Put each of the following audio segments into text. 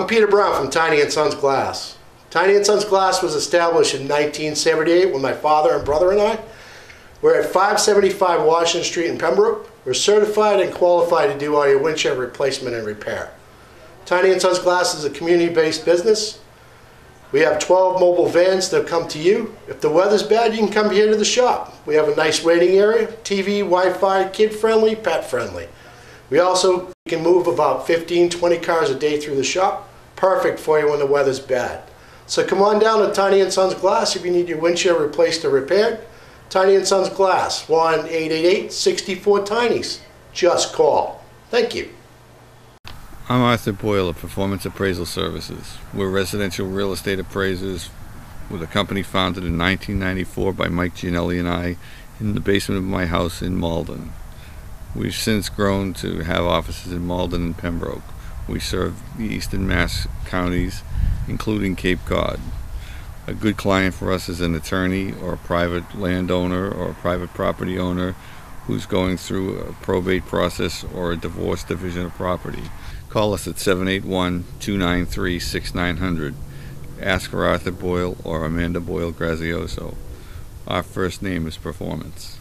I'm Peter Brown from Tiny & Sons Glass. Tiny & Sons Glass was established in 1978 when my father and brother and I were at 575 Washington Street in Pembroke. We're certified and qualified to do all your windshield replacement and repair. Tiny & Sons Glass is a community-based business. We have 12 mobile vans that come to you. If the weather's bad, you can come here to the shop. We have a nice waiting area, TV, Wi-Fi, kid-friendly, pet-friendly. We also can move about 15, 20 cars a day through the shop. Perfect for you when the weather's bad. So come on down to Tiny & Sons Glass if you need your windshield replaced or repaired. Tiny & Sons Glass, 1-888-64-TINIES. Just call. Thank you. I'm Arthur Boyle of Performance Appraisal Services. We're residential real estate appraisers with a company founded in 1994 by Mike Gianelli and I in the basement of my house in Malden. We've since grown to have offices in Malden and Pembroke. We serve the eastern Mass counties, including Cape Cod. A good client for us is an attorney or a private landowner or a private property owner who's going through a probate process or a divorce division of property. Call us at 781-293-6900. Ask for Arthur Boyle or Amanda Boyle Grazioso. Our first name is Performance.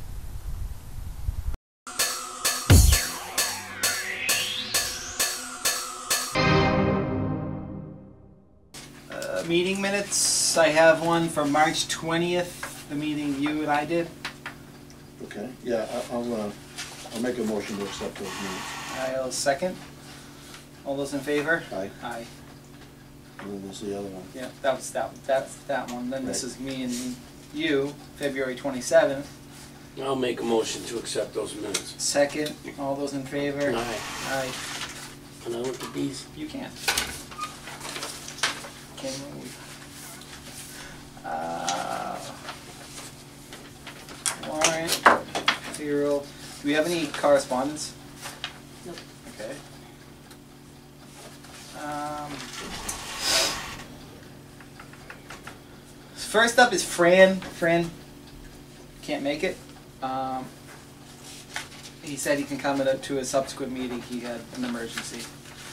Meeting minutes, I have one from March 20th, the meeting you and I did. Okay, yeah, I'll make a motion to accept those minutes. I'll second. All those in favor? Aye. Aye. And then there's the other one. Yeah, that's that one. Then this Right. is me and you, February 27th. I'll make a motion to accept those minutes. Second. All those in favor? Aye. Aye. Can I look at these? You can. Can we? Warrant 0. Do we have any correspondence? Nope. Okay. First up is Fran. Fran can't make it. He said he can come to a subsequent meeting. He had an emergency.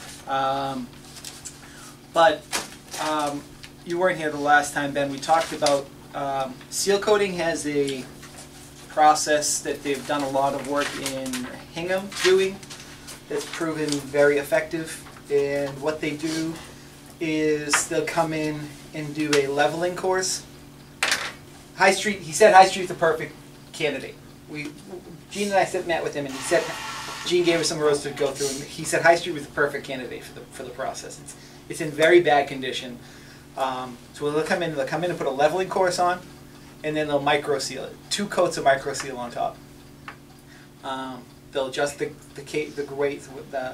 You weren't here the last time, Ben. We talked about seal coating has a process that they've done a lot of work in Hingham doing that's proven very effective. And what they do is they'll come in and do a leveling course. High Street, he said High Street's the perfect candidate. Gene and I met with him, and he said, Gene gave us some roads to go through, and he said High Street was the perfect candidate for the process. It's in very bad condition. So they'll come in and put a leveling course on, and then they'll micro seal it. 2 coats of micro seal on top. They'll adjust the weight with the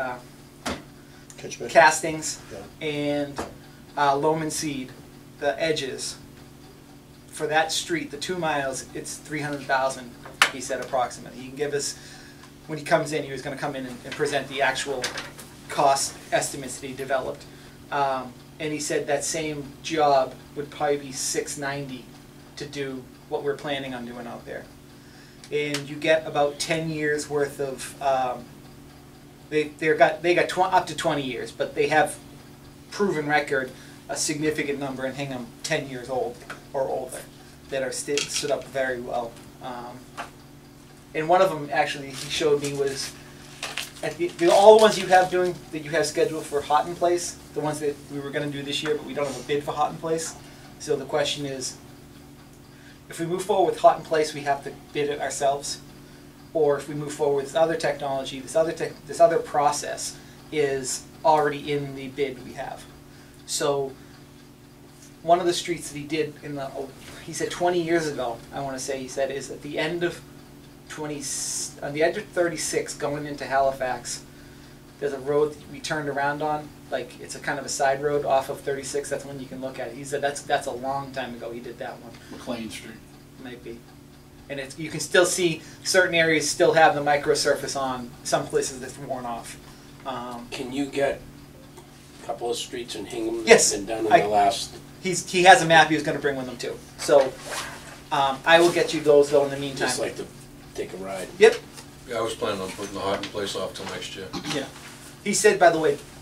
castings, Yeah. and loam and seed the edges. For that street, the 2 miles, it's $300,000. He said approximately. He can give us, when he comes in, he was going to come in and present the actual cost estimates that he developed. And he said that same job would probably be $690 to do what we're planning on doing out there. And you get about 10 years worth of, they got up to 20 years, but they have proven record a significant number in Hingham 10 years old or older that are stood up very well. And one of them actually he showed me was at all the ones you have scheduled for Hot in Place, the ones that we were going to do this year, but we don't have a bid for Hot in Place. So the question is, if we move forward with Hot in Place, we have to bid it ourselves, or if we move forward with other technology, this other process is already in the bid we have. So one of the streets that he did he said 20 years ago, I want to say he said, is at the end of on the edge of 36 going into Halifax, there's a road that we turned around on, like it's a kind of a side road off of 36. That's one you can look at. He said that's a long time ago he did that one. McLean Street. Might be. And you can still see certain areas still have the micro surface on, some places that's worn off. Can you get a couple of streets in Hingham Yes, that have been done in the last... He has a map he was going to bring with him too. So I will get you those though in the meantime. Just like to take a ride. Yep. Yeah, I was planning on putting the Hot in Place off till next year. Yeah. He said, by the way,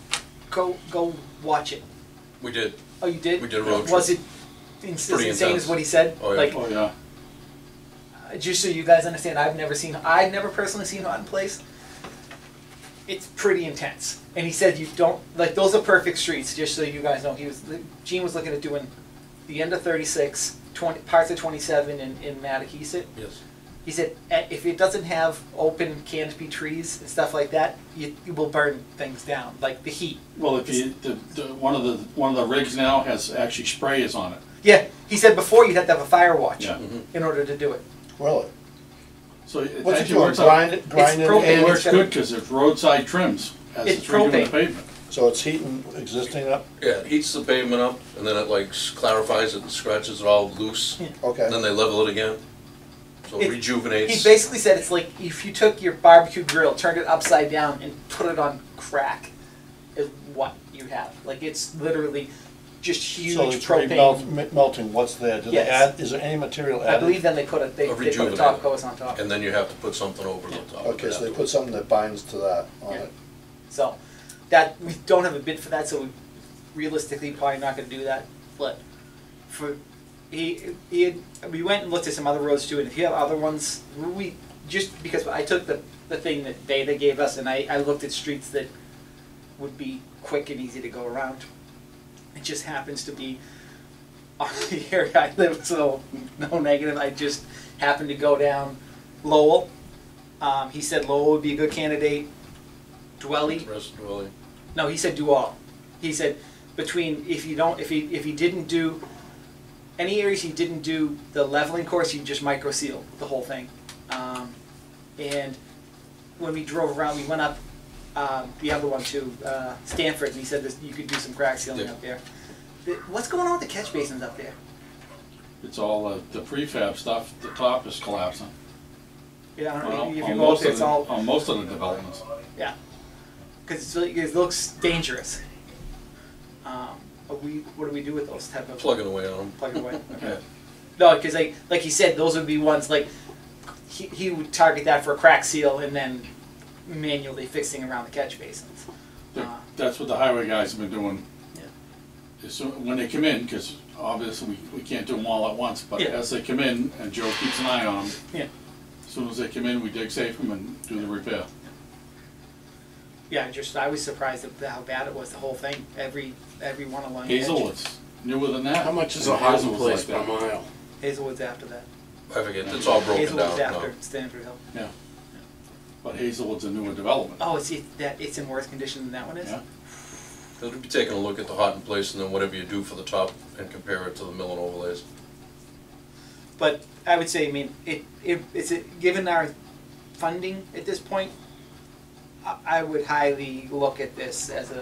go watch it. We did. Oh, you did? We did a road Was trip. it as Pretty insane intense. as what he said? Oh, yeah. Like, Oh, yeah. just so you guys understand, I've never personally seen Houghton Place. It's pretty intense. And he said you don't, like, those are perfect streets, just so you guys know. Gene was looking at doing the end of 36, parts of 27 in Matakeesit. Yes. He said if it doesn't have open canopy trees and stuff like that, you will burn things down, like the heat. Well, if you, one of the rigs now has actually sprayers on it. Yeah, he said before you'd have to have a fire watch Yeah. in order to do it. Really? So it What's it actually doing, works out. grinding propane. It and, works good because it's roadside trims as It's it's redoing the propane. pavement. so it's heating existing up? Yeah, it heats the pavement up, and then it like clarifies it and scratches it all loose. Yeah. Okay. And then they level it again. So it He rejuvenates. basically said it's like if you took your barbecue grill, turned it upside down, and put it on crack, is what you have. Like it's literally just huge So it's propane. melting, what's there? Do they Yes. add, is there any material I added? believe then they put they put a rejuvenator. top coat on top. And then you have to put something over the top. of Okay, it so they put afterwards. something that binds to that on Yeah. it. So that we don't have a bid for that, so we realistically probably not going to do that. But for we went and looked at some other roads too, and if you have other ones, we just because I took the thing that Data gave us, and I looked at streets that would be quick and easy to go around. It just happens to be the area I live, so no negative. I just happened to go down Lowell. He said Lowell would be a good candidate. Dwelly. Rest dwelling. No, he said do all. He said between if he didn't do any areas he didn't do the leveling course, you just micro seal the whole thing. And when we drove around, we went up the other one too, Stanford, and he said this, you could do some crack sealing Yeah. up there. What's going on with the catch basins up there? It's all the prefab stuff, the top is collapsing. Yeah, I don't know Well, if you on go up most there, of it's the- all on most of the developments. yeah, because it looks dangerous. But what do we do with those type of Plugging away on them. plug it away? Yeah. No, because like he said, those would be ones like he would target that for a crack seal and then manually fixing around the catch basins. That's what the highway guys have been doing. Yeah. So when they come in, because obviously we can't do them all at once, but Yeah. as they come in, and Joe keeps an eye on them, Yeah. as soon as they come in, we dig safe them and do the repair. Yeah, I was surprised at how bad it was. The whole thing, every one along the edge. Hazelwood's newer than that. How much is a And Houghton Hazelwood's Place like per that. mile? Hazelwood's after that. I forget. It's all broken Hazelwood's down after now. Stanford Hill. Yeah. But Hazelwood's a newer development. Oh, it's in worse condition than that one is. Yeah. It'll be taking a look at the Houghton Place and then whatever you do for the top and compare it to the mill and overlays. But I would say, I mean, given our funding at this point, I would highly look at this as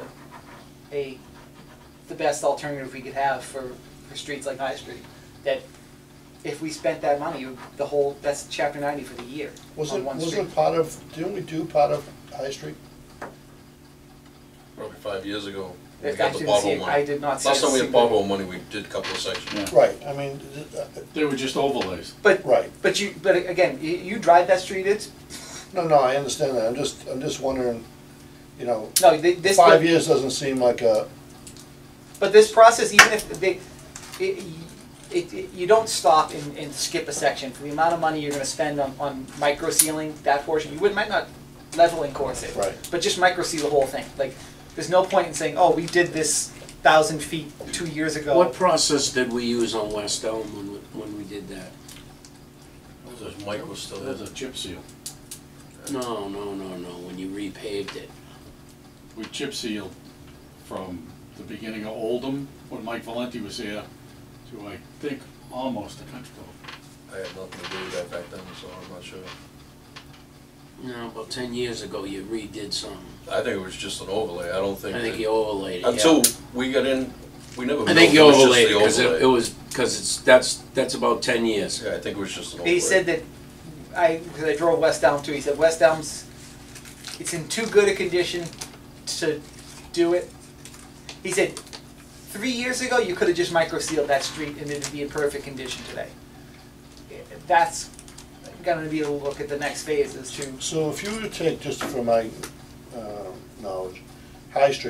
the best alternative we could have for streets like High Street. That if we spent that money, that's Chapter 90 for the year on one street. Wasn't part of, didn't we do part of High Street? Probably 5 years ago. when we I got the didn't see pothole it. money. I did not see Last it. time we had pothole money, we did a couple of sections. Yeah. Right, I mean, They were just overlays. But right. but again, you drive that street. It's No, I understand that, I'm just wondering, you know, no this. 5 years doesn't seem like a, But this process, even if you don't stop and skip a section for the amount of money you're going to spend on micro sealing that portion. You might not leveling course it, Right. but just micro seal the whole thing. Like, there's no point in saying, oh, we did this 1,000 feet 2 years ago. What process did we use on West Elm when we did that? Mike was still There's there. a chip seal. No, when you repaved it. We chip sealed from the beginning of Oldham, when Mike Valenti was here, to I think almost the country club. I had nothing to do with that back then, so I'm not sure. No, about 10 years ago you redid some. I think it was just an overlay. I don't think. I think that- you overlaid it, Until yeah. we got in, we never. I think you milled, it was overlaid it, just the because overlay. that's about 10 years. Yeah, I think it was just an overlay. He said that because I drove West Elm too. He said West Elm's it's in too good a condition to do it. He said 3 years ago you could have just micro sealed that street and it'd be in perfect condition today. That's going to be a look at the next phase as to so if you were to take, just for my knowledge, High Street,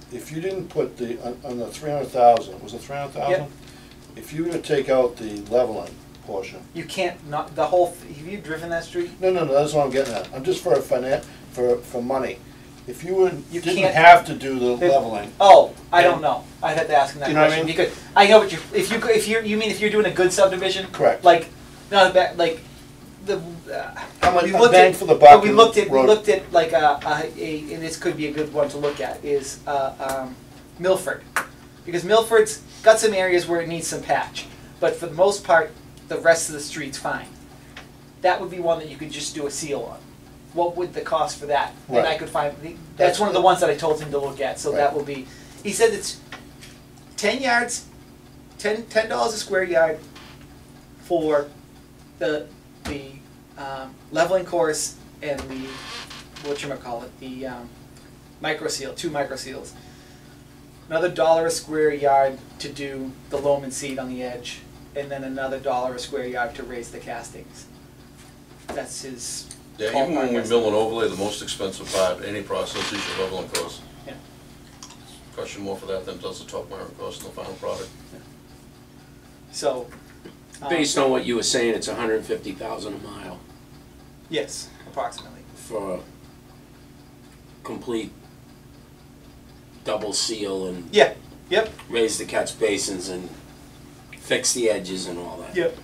if you didn't put the, on the 300,000, was it 300,000? Yep. If you were to take out the leveling portion, You can't, not, the whole, have you driven that street? no, that's what I'm getting at. I'm just for for money. If you would, You didn't can't- have to do the leveling, Oh, I don't know. I'd have to ask him that You know what I question mean? because I know what you. If you mean if you're doing a good subdivision, correct. like no, like the. How much we a looked bang at, for the buck? but we looked at road- like and this could be a good one to look at is Milford, because Milford's got some areas where it needs some patch, but for the most part, the rest of the street's fine. That would be one that you could just do a seal on. What would the cost for that? And I Right. could find, That's that's one of the good. ones that I told him to look at, so Right. that will be, he said it's 10 yards, $10 a square yard for the leveling course and the, whatchamacallit, the micro seal, 2 micro seals. Another $1 a square yard to do the loam and seed on the edge, and then another $1 a square yard to raise the castings. That's his. Yeah, even when we mill and overlay, the most expensive part, any process is your leveling cost. Yeah. Costs you more for that than it does the top marker cost in the final product. So. Based on what you were saying, it's 150,000 a mile Yes, approximately. for complete double seal and Yeah. Yep. raise the catch basins and fix the edges and all that. Yep.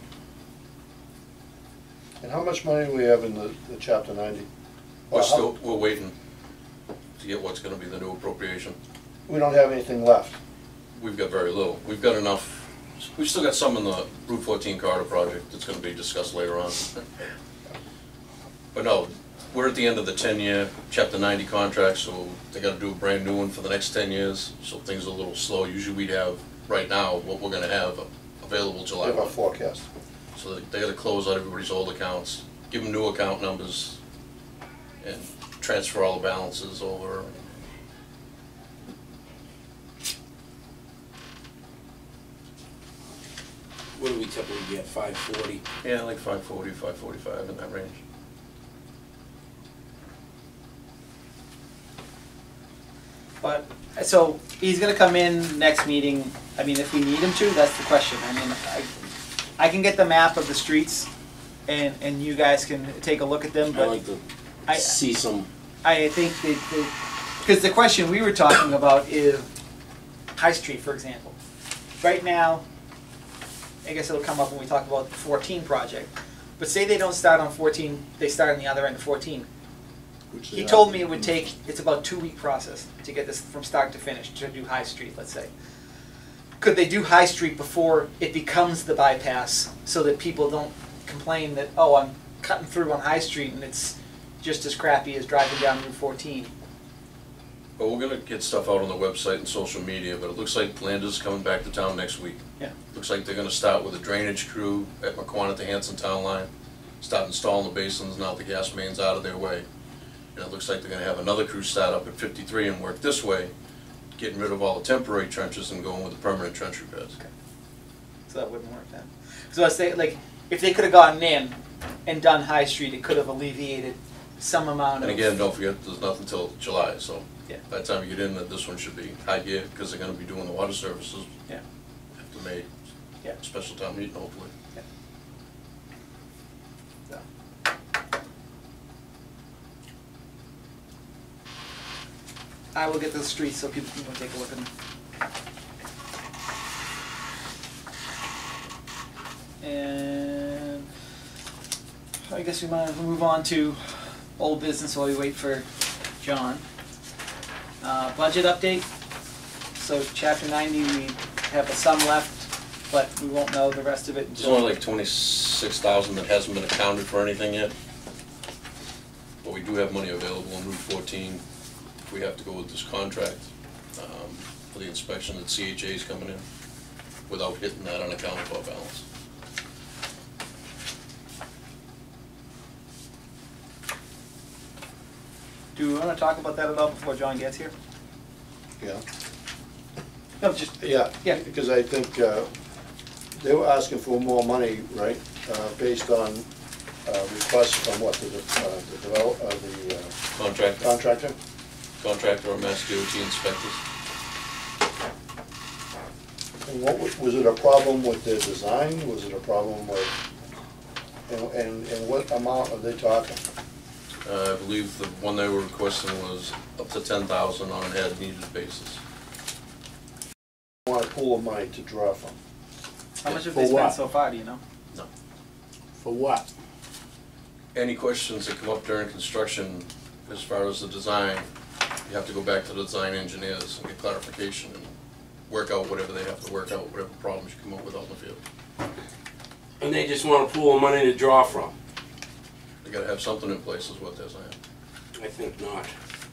And how much money do we have in the chapter 90? We're waiting to get what's gonna be the new appropriation. We don't have anything left. We've got very little. We've got enough, we've still got some in the Route 14 corridor project that's gonna be discussed later on. But no, we're at the end of the 10-year chapter 90 contract, so they gotta do a brand new one for the next 10 years, so things are a little slow. Usually we'd have, right now, what we're gonna have available We July have a 1. forecast. So they gotta close out everybody's old accounts, give them new account numbers, and transfer all the balances over. What do we typically get, 540? Yeah, like 540, 545 in that range. But, so, he's gonna come in next meeting, I mean, if we need him to, that's the question. I mean, I can get the map of the streets, and you guys can take a look at them, I'd but like to I, see some, I think because the question we were talking about is High Street, for example. Right now, I guess it'll come up when we talk about the 14 project, but say they don't start on 14, they start on the other end of 14. Which He they told are. me it would take, it's about a 2-week process to get this from start to finish, to do High Street, let's say. Could they do High Street before it becomes the bypass, so that people don't complain that, oh, I'm cutting through on High Street and it's just as crappy as driving down Route 14? But we're gonna get stuff out on the website and social media, but it looks like Landers is coming back to town next week. Yeah. Looks like they're gonna start with a drainage crew at McQuan at the Hanson Town Line, start installing the basins now that the gas main's out of their way. And it looks like they're gonna have another crew start up at 53 and work this way, getting rid of all the temporary trenches and going with the permanent trench repairs. So that wouldn't work then. So I say, like, if they could have gotten in and done High Street, it could have alleviated some amount of. And again, don't forget, there's nothing till July, so Yeah. by the time you get in, that this one should be high gear, because they're gonna be doing the water services. Yeah. After May. Yeah. Special town meeting, hopefully. So. I will get the streets so people can go take a look at them. And I guess we might as well move on to old business while we wait for John. Budget update. So chapter 90, we have a sum left, but we won't know the rest of it There's until. only like 26,000 that hasn't been accounted for anything yet. But we do have money available in Route 14 if we have to go with this contract for the inspection that CHA is coming in without hitting that unaccounted for balance. Do we want to talk about that at all before John gets here? Yeah. No, just. Yeah. Yeah. Because I think they were asking for more money, right, based on requests from what, the Contractor contractor? or Mass DOT inspectors. And was it a problem with their design? Was it a problem with, and what amount are they talking? I believe the one they were requesting was up to 10,000 on an as-needed basis. Want a pool of money to draw from? How much have For they spent what? so far, do you know? For what? Any questions that come up during construction, as far as the design, you have to go back to the design engineers and get clarification and work out whatever they have to work out, whatever problems you come up with out in the field. And they just want a pool of money to draw from? They gotta have something in place is what they're saying. I think not.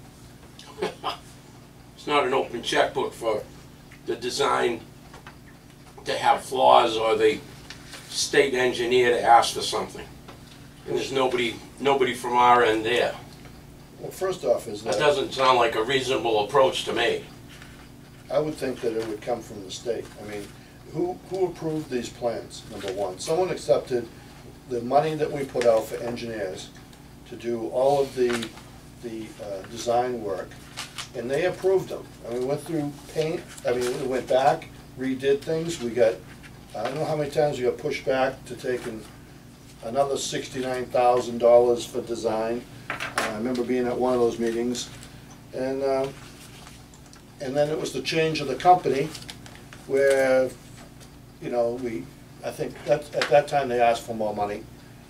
It's not an open checkbook for the design to have flaws or the state engineer to ask for something. And there's nobody from our end there. Well, first off is That that, doesn't sound like a reasonable approach to me. I would think that it would come from the state. I mean, who approved these plans, number one? Someone accepted the money that we put out for engineers to do all of the design work, and they approved them. And we went through we went back, redid things, we got, I don't know how many times we got pushed back to taking another $69,000 for design. I remember being at one of those meetings, and then it was the change of the company, where, you know, I think at that time they asked for more money.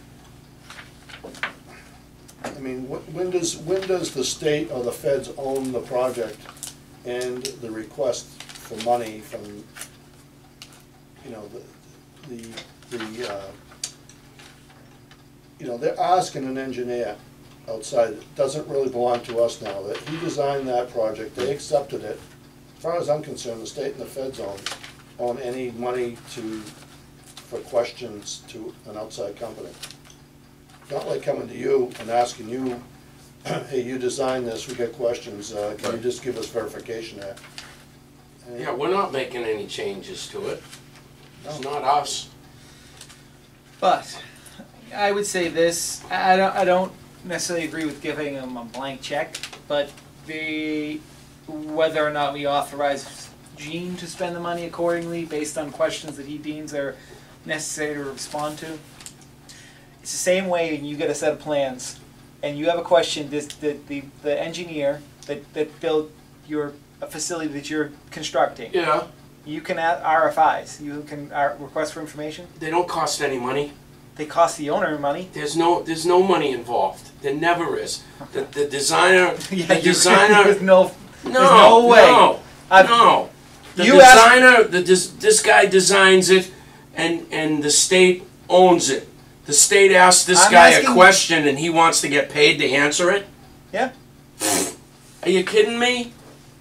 I mean, when does the state or the feds own the project and the request for money from, you know, you know, they're asking an engineer outside, it doesn't really belong to us now, that he designed that project, they accepted it. As far as I'm concerned, the state and the feds own any money for questions to an outside company. Not like coming to you and asking you, hey, you designed this, we got questions, can you just give us verification there? Yeah, we're not making any changes to it. It's not us. But I would say this, I don't necessarily agree with giving them a blank check, but whether or not we authorize Gene to spend the money accordingly based on questions that he deems are necessary to respond to. It's the same way when you get a set of plans and you have a question, the engineer that built a facility that you're constructing, Yeah, you can add RFIs, you can request for information. they don't cost any money. They cost the owner money. There's no money involved. There never is. The designer, Yeah, the designer. there's no No way. No. No. The You asked- designer, this guy designs it, and the state owns it. The state asks this I'm guy asking- a question, and he wants to get paid to answer it. Yeah. Are you kidding me?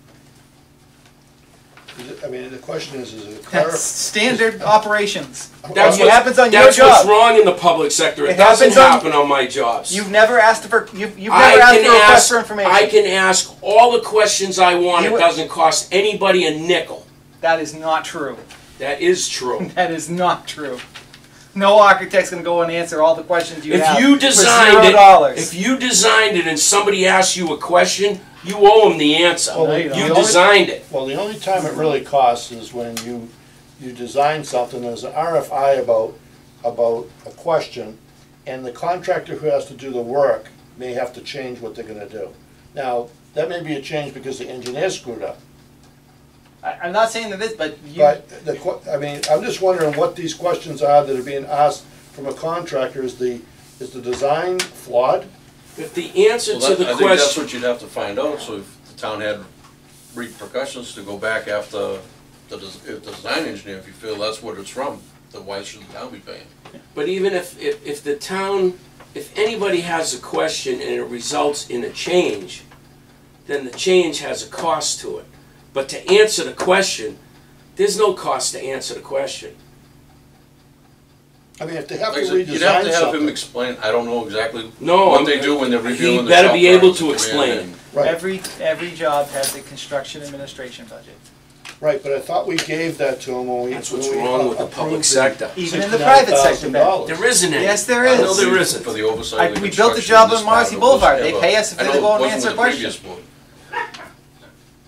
I mean, the question is it That's standard operations. That's It happens on your That's what's job. wrong in the public sector. It It doesn't happens on- happen on my jobs. You've never asked for you've never I asked can for a request ask. for information. I can ask all the questions I want. You- It doesn't cost anybody a nickel. That is not true. That is true. That is not true. No architect's gonna go and answer all the questions you have. If you for designed $0. it, if you designed it, and somebody asks you a question, you owe them the answer. Well, you you don't. designed it. Well, the only time it really costs is when you design something, there's an RFI about a question, and the contractor who has to do the work may have to change what they're gonna do. Now, that may be a change because the engineer screwed up, I'm not saying that this, but you. but I mean, I'm just wondering what these questions are that are being asked from a contractor. Is the design flawed? If the answer Well, to the I think that's question, what you'd have to find out, so if the town had repercussions to go back after the design engineer, if you feel that's what it's from, then why should the town be paying? but even if the town, if anybody has a question and it results in a change, then the change has a cost to it. But to answer the question, there's no cost to answer the question. I mean, if they have Like to I said, you'd have redesign to have him something. explain, I don't know exactly No, what they do when they're reviewing the he better shop be able drawings to come in explain. and- Right, Every job has a construction administration budget. right, but I thought we gave that to them when we. That's what's when we wrong with the approved public sector. Even in the private sector, Ben. $69,000. There isn't any. Yes, there I know is. there isn't. For the oversight of the We built a construction job of this on part Marcy of it was Boulevard. They ever- pay us if I they know go it and wasn't answer with the previous questions. board.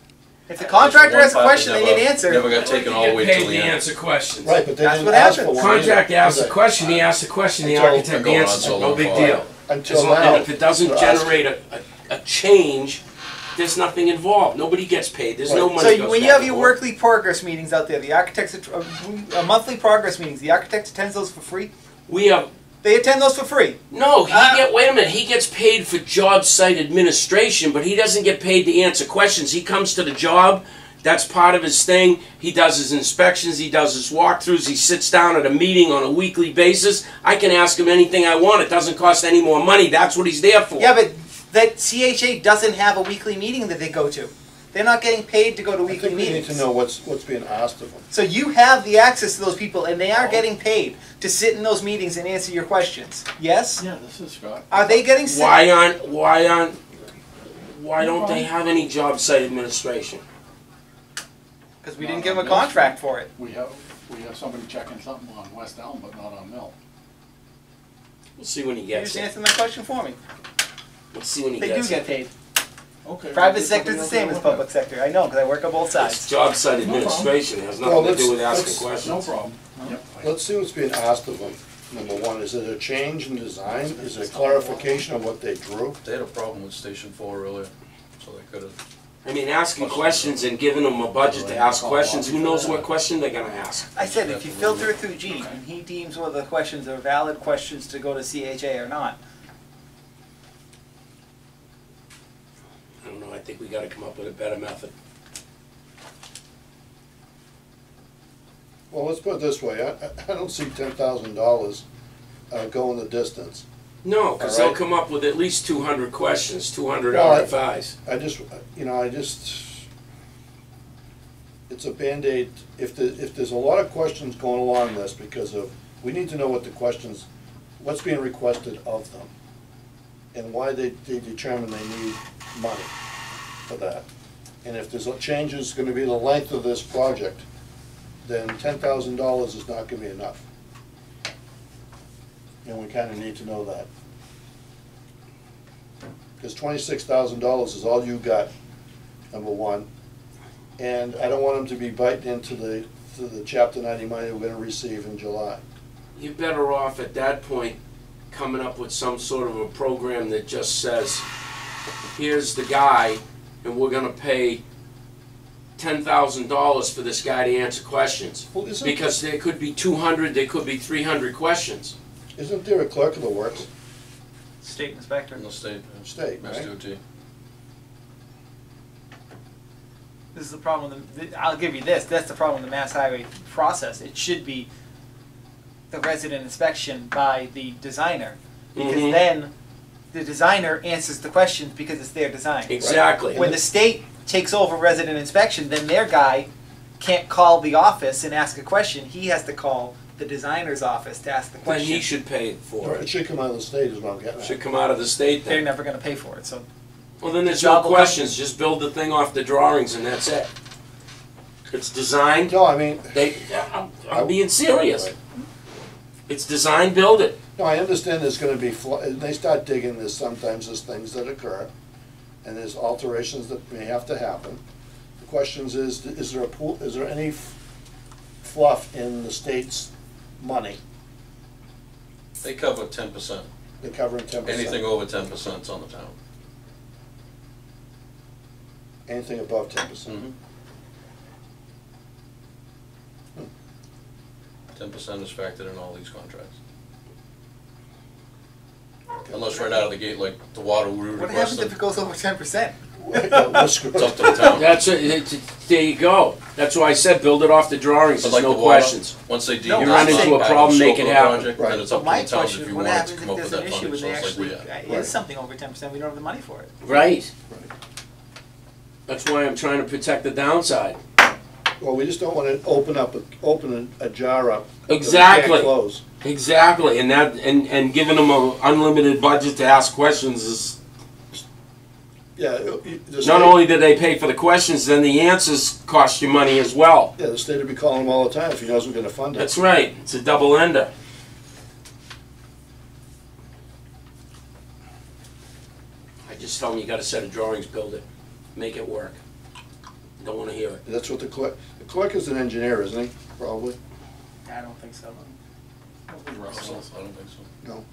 If the contractor One asks a part question, that they never- need an answer. Never got taken all the way Get till paid the to end. answer questions. Right, but they That's didn't what ask for happens. one. either. Contractor asks a Right. question, he asks a question, the Until- architect Going on answers, so it, no long big for deal. Until As long- now. And if it doesn't they're asking- generate a change, there's nothing involved. Nobody gets paid. There's no Right. money So goes when you back have and your forth. workly progress meetings out there, the architects, monthly progress meetings, the architect attends those for free? We have They attend those for free. no. Ah. Wait a minute. He gets paid for job site administration, but he doesn't get paid to answer questions. He comes to the job. That's part of his thing. He does his inspections. He does his walkthroughs. He sits down at a meeting on a weekly basis. I can ask him anything I want. It doesn't cost any more money. That's what he's there for. Yeah, but that CHA doesn't have a weekly meeting that they go to. They're not getting paid to go to I weekly think we need meetings. to know what's being asked of them. So you have the access to those people, and they are getting paid to sit in those meetings and answer your questions. Yes? Yeah, this is Scott. Are they getting sick? Why don't they have any job site administration? Because we didn't give them a contract for it. We have somebody checking something on West Elm, but not on Mill. We'll see when he You gets just it. answered my question for me. We'll see when he They do gets get it. paid. Okay. Private sector is the same as public sector. I know, because I work on both It's sides. job site administration. It has nothing to do with asking No questions. problem. Yep. Let's see what's being asked of them. Number one, is it a change in design? Is it a clarification of what they drew? They had a problem with Station 4 earlier, so they could've, I mean, asking questions and giving them a budget to ask questions, who knows what question they're gonna ask? I said, if you filter it through Gene, and he deems whether the questions are valid questions to go to CHA or not. I don't know, I think we gotta come up with a better method. Well, let's put it this way, I don't see $10,000 going the distance. No, because All they'll right. come up with at least 200 questions, 200 Well, RFIs. It's a Band-Aid. If there's a lot of questions going along this because of, we need to know what the questions, what's being requested of them, and why they determine they need money for that. And if there's a change is gonna be the length of this project, then $10,000 is not gonna be enough. And we kinda need to know that. Because $26,000 is all you got, number one. And I don't want them to be biting into the Chapter 90 money we're gonna receive in July. You're better off at that point coming up with some sort of a program that just says, here's the guy, and we're gonna pay $10,000 for this guy to answer questions. Well, isn't Because there could be 200, there could be 300 questions. there a clerk of the works? State inspector. in the state, State, Mass right? DOT. This is the problem with I'll give you this, that's the problem with the Mass Highway process. It should be the resident inspection by the designer. Because Mhm. then the designer answers the questions because it's their design. Exactly. When the state takes over resident inspection, then their guy can't call the office and ask a question. He has to call the designer's office to ask the Then question. he should pay for It it. should come out of the state is what I'm getting Should at. come out of the state They're then. never gonna pay for it, so. Well, then there's job no will come- questions, just build the thing off the drawings and that's it. It's designed, No, I mean, I'm being serious. Right. It's designed, build it. no, I understand there's gonna be, and they start digging this, sometimes there's things that occur, and there's alterations that may have to happen. The questions is there any fluff in the state's money? They cover 10%. They're covering 10%. Anything over 10% is on the town. Anything above 10%. Mm-hmm. 10% is factored in all these contracts. Unless right out of the gate, like the water we What happens if requested, it goes over 10%? We're screwed. it's up to the town. That's there you go. That's why I said build it off the drawings. But There's like no the water, questions. once they No, deem you run it's into not a part of problem, the make scope it of the happen. project, Right. Then it's So up to my the town question, if you what wanted happens to if come up with there's an that issue funding and they source like actually, we have. it is something over 10%, we don't have the money for it? Right. That's why I'm trying to protect the downside. Well, we just don't wanna open a jar up. that we Exactly. can't close. Exactly, and that and giving them an unlimited budget to ask questions is Yeah, the state, not only do they pay for the questions, then the answers cost you money as well. yeah, the state will be calling them all the time if he knows we're gonna fund it. That's right. It's a double ender. I just tell them you got a set of drawings, build it, make it work. Don't wanna hear it. That's what the clerk is an engineer, isn't he? Probably. I don't think so. Russell, I don't think so. No.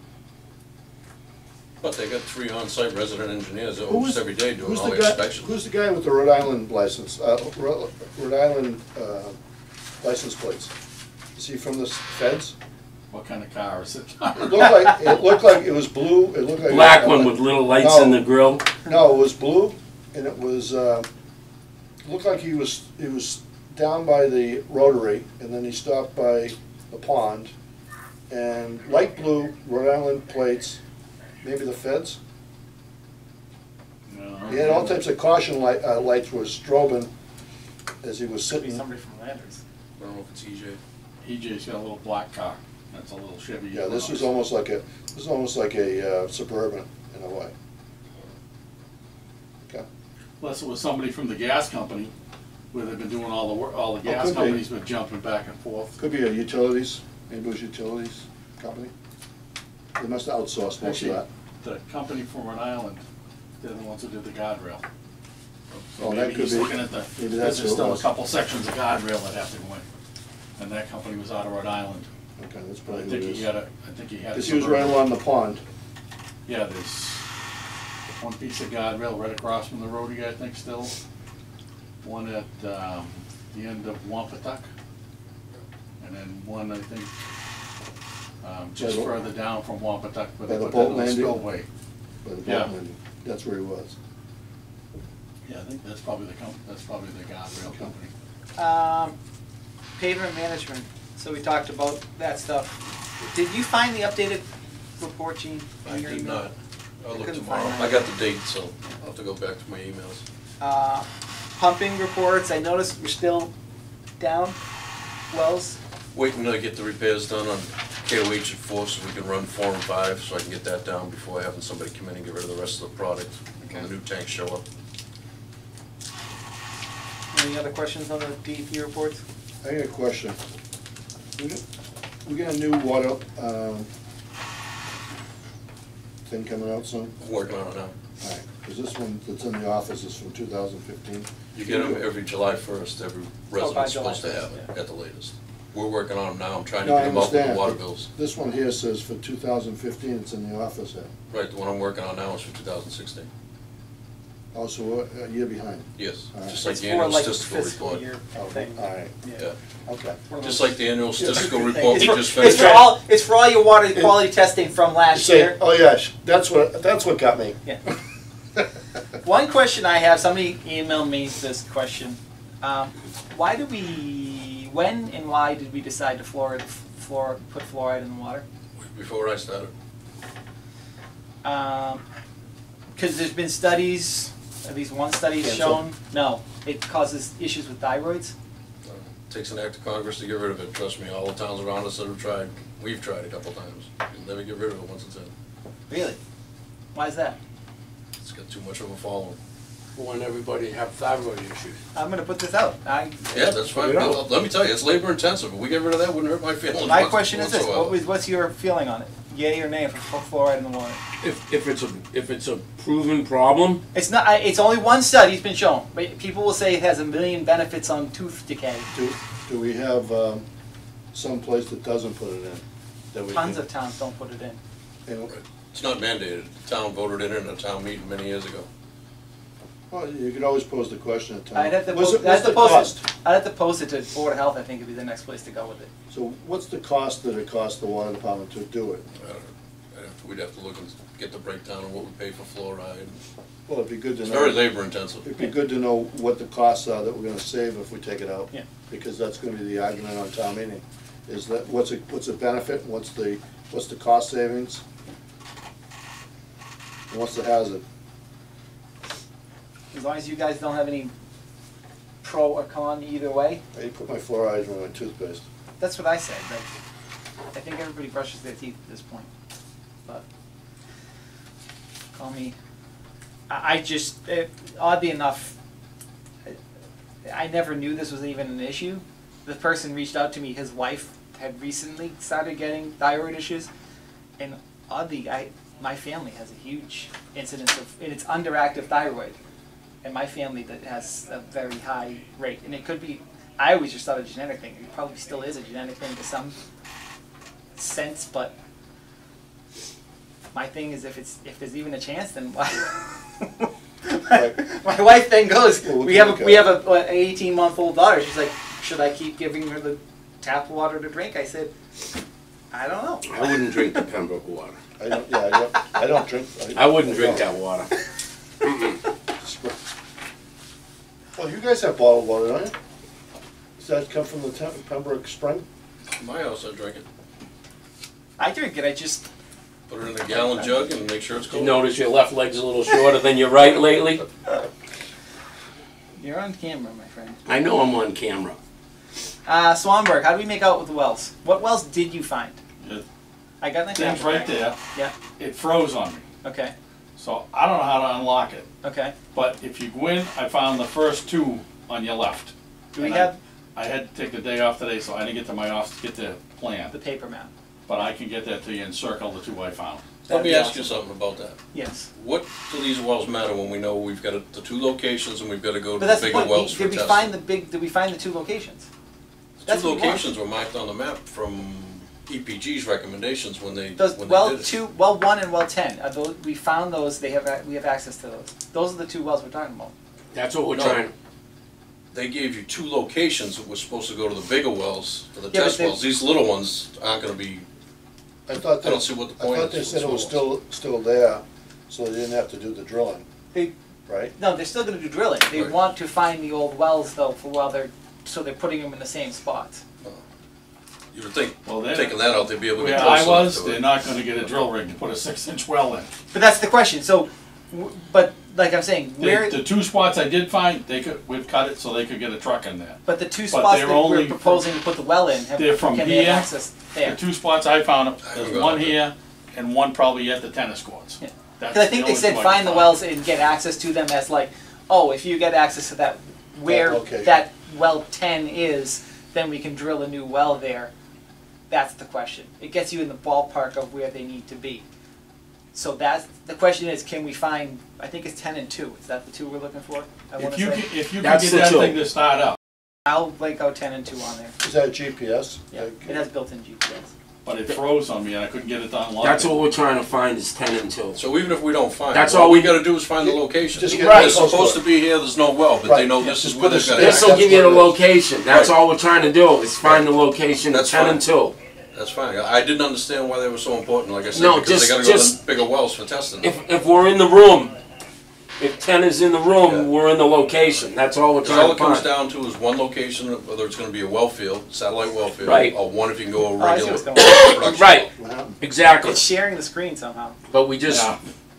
But they got 3 on-site resident engineers Who almost was- every day doing Who's all the the guy? inspections. Who's the guy with the Rhode Island license? Rhode Island license plates. Is he from the feds? What kind of car is it? It looked like it was blue. It looked like Black one with little lights in the grill. No, it was blue, and it was looked like he was down by the Rotary, and then he stopped by the pond, and light blue Rhode Island plates, maybe the feds. No. He had all types of caution lights were strobing as he was Could be sitting. somebody from Landers. I don't know if it's EJ. EJ's got a little black car. That's a little Chevy. Yeah, this was almost like a Suburban in a way. Okay. Unless it was somebody from the gas company, where they've been doing all the work, all the Oh, gas could be. companies been jumping back and forth. Could be a utilities, maybe it was utilities company. They must have outsourced most Actually, of that. the company from Rhode Island, they're the ones who did the guardrail. So Oh, that maybe could he's be. looking at the, Maybe there's that's who it still a was. couple sections of guardrail that have to go in. And that company was out of Rhode Island. Okay, that's I probably who think it he is. had a, I think he had a. Because he was right Suburban. along the pond. Yeah, there's one piece of guardrail right across from the roadie, I think, still. One at, the end of Wampatuck. And then one, I think, just By the- further down from Wampatuck, but by they the put boat that little landing? spillway. By the Yeah. boat landing. That's where he was. Yeah, I think that's probably that's probably the guardrail Okay. company. Pavement management, so we talked about that stuff. Did you find the updated report, Gene? I in your did email? not. I'll look couldn't tomorrow. find I that. got the date, so I'll have to go back to my emails. Pumping reports, I noticed we're still down wells. Waiting to get the repairs done on KOH at 4 so we can run 4 and 5, so I can get that down before having somebody come in and get rid of the rest of the product when the new tanks show up. Any other questions on the DEP reports? I got a question. We got a new water, thing coming out soon? I'm working on it now. Alright, because this one that's in the office is from 2015. You get them every July 1st, every by resident's July supposed to 1st, have it yeah. at the latest. We're working on them now, I'm trying to No, get I them out with the understand. water but bills. This one here says for 2015, it's in the office here. Right, the one I'm working on now is for 2016. Also, we're a year behind. Yes, All right. just like It's the for annual like statistical fiscal report. year Oh, thing. alright, Yeah, okay. One of just those- like the annual statistical It's report we for- just it's finished. for all, it's for all your water quality testing from last Say, year. oh yeah, that's what got me. Yeah. One question I have, somebody emailed me this question. Why did we, when and why did we decide to put fluoride in the water? Before I started. Because there's been studies, at least one study has Cancer. shown, no, it causes issues with thyroids. Takes an act of Congress to get rid of it, trust me, all the towns around us that have tried, we've tried a couple times. You'll never get rid of it once it's in. Really? Why is that? It's got too much of a following. We want everybody to have thyroid issues. I'm gonna put this out. Yeah, that's fine. Yeah. Let me tell you, it's labor intensive. If we get rid of that, it wouldn't hurt my feelings. My question is this, whatsoever. what's your feeling on it? Yay or nay for fluoride in the water? If it's a proven problem, It's not, it's only one study's been shown, but people will say it has 1 million benefits on tooth decay. Do we have some place that doesn't put it in? That we Tons can- of towns don't put it in. and- It's not mandated. The town voted it in a town meeting many years ago. Well, you could always pose the question at I'd have time. to What's post, it- what's the cost? I'd have to post it to Board of Health, I think would be the next place to go with it. So what's the cost that it costs the water department to do it? We'd have to look and get the breakdown of what we pay for fluoride. Well, it'd be good to It's know. very labor intensive. It'd be good to know what the costs are that we're gonna save if we take it out. Yeah. Because that's gonna be the argument on town meeting. Is that, what's a benefit, and what's the cost savings? And what's the hazard? As long as you guys don't have any pro or con either way, I put my fluoride in my toothpaste. that's what I said, but I think everybody brushes their teeth at this point. But, call me, I just, oddly enough, I never knew this was even an issue. The person reached out to me, his wife had recently started getting thyroid issues, and oddly, my family has a huge incidence of, and it's underactive thyroid. in my family that has a very high rate, and it could be. I always just thought a genetic thing. It probably still is a genetic thing to some sense, but my thing is if there's even a chance, then why? My wife then goes. Well, we have an 18-month-old daughter. She's like, should I keep giving her the tap water to drink? I said, I don't know. I wouldn't drink the Pembroke water. I don't drink. I wouldn't drink that water. Well, you guys have bottled water, don't you? Does that come from the Pembroke Spring? My house, I drink it. I drink it. I just Put it in a gallon jug and make sure it's You cold. notice your left leg's a little shorter than your right lately? you're on camera, my friend. I know I'm on camera. Swanberg, how do we make out with the wells? What wells did you find? The I got the thing's right there. Yeah. It froze on me, Okay. so I don't know how to unlock it. Okay. But if you go in, I found the first two on your left. Do we And have I had to take the day off today, so I didn't get to my office to get the plan. the paper map? But I can get that to you and circle the two I found. Let me That'd be ask you awesome. something about that. Yes. What do these wells matter when we know we've got the two locations and we've got to go to But the that's the bigger point. wells for Did we testing? find the big? Did we find the two locations? The That's two what we want. locations were marked on the map from EPG's recommendations when they Those when well they did it. 2, well 1, and well 10. Are those, we found those. We have access to those. Those are the two wells we're talking about. That's what we're No. trying. They gave you two locations that were supposed to go to the bigger wells for the Yeah, but test they- wells. These little ones aren't going to be. I thought I don't see what the point I thought is. they said it was still there, so they didn't have to do the drilling, They right? no, they're still going to do drilling. They Right. want to find the old wells though, for while they're putting them in the same spots. You would think Well, they're, taking that out, they'd be able to where drill I something was, to they're it. not gonna get a drill rig to put a 6-inch well in. But that's the question. So, but like I'm saying, where? The two spots I did find, we've cut it so they could get a truck in there. But the two but spots they're that only we're proposing to put the well in, they're from can they have here access The there? two spots I found, haven't there's got one it. here and one probably at the tennis courts. Yeah. That's Because I think the they only said two I find the could wells and get access to them as like, oh, if you get access to that where location. that well 10 is, then we can drill a new well there. That's the question. It gets you in the ballpark of where they need to be. So that's the question is, can we find? I think it's 10 and 2. Is that the two we're looking for? I want If to you say. can, if you can That's get the that two. thing to start up, I'll blank out 10 and 2 on there. Is that GPS? Yeah, it has built-in GPS. but it froze on me and I couldn't get it to unlock. That's it. what we're trying to find is 10 and 2. So even if we don't find That's it, all we we- got to do is find the location. Just get They're right. supposed to be here. There's no well, but they know this is where they're going to. This will That's give you the what it is. location. That's Right. all we're trying to do is find the location of That's 10 fine. and 2. That's fine. I didn't understand why they were so important. Like I said, No, because just- they got to go just- to bigger wells for testing. If we're in the room, if 10 is in the room, Yeah. we're in the location. That's all we're Because trying all to it comes find. down to is one location, whether it's going to be a well field, satellite well field, Right. or one if you can go a Oh, I see regular what's going on. production Right. well. Exactly. It's sharing the screen somehow. But we just, Yeah.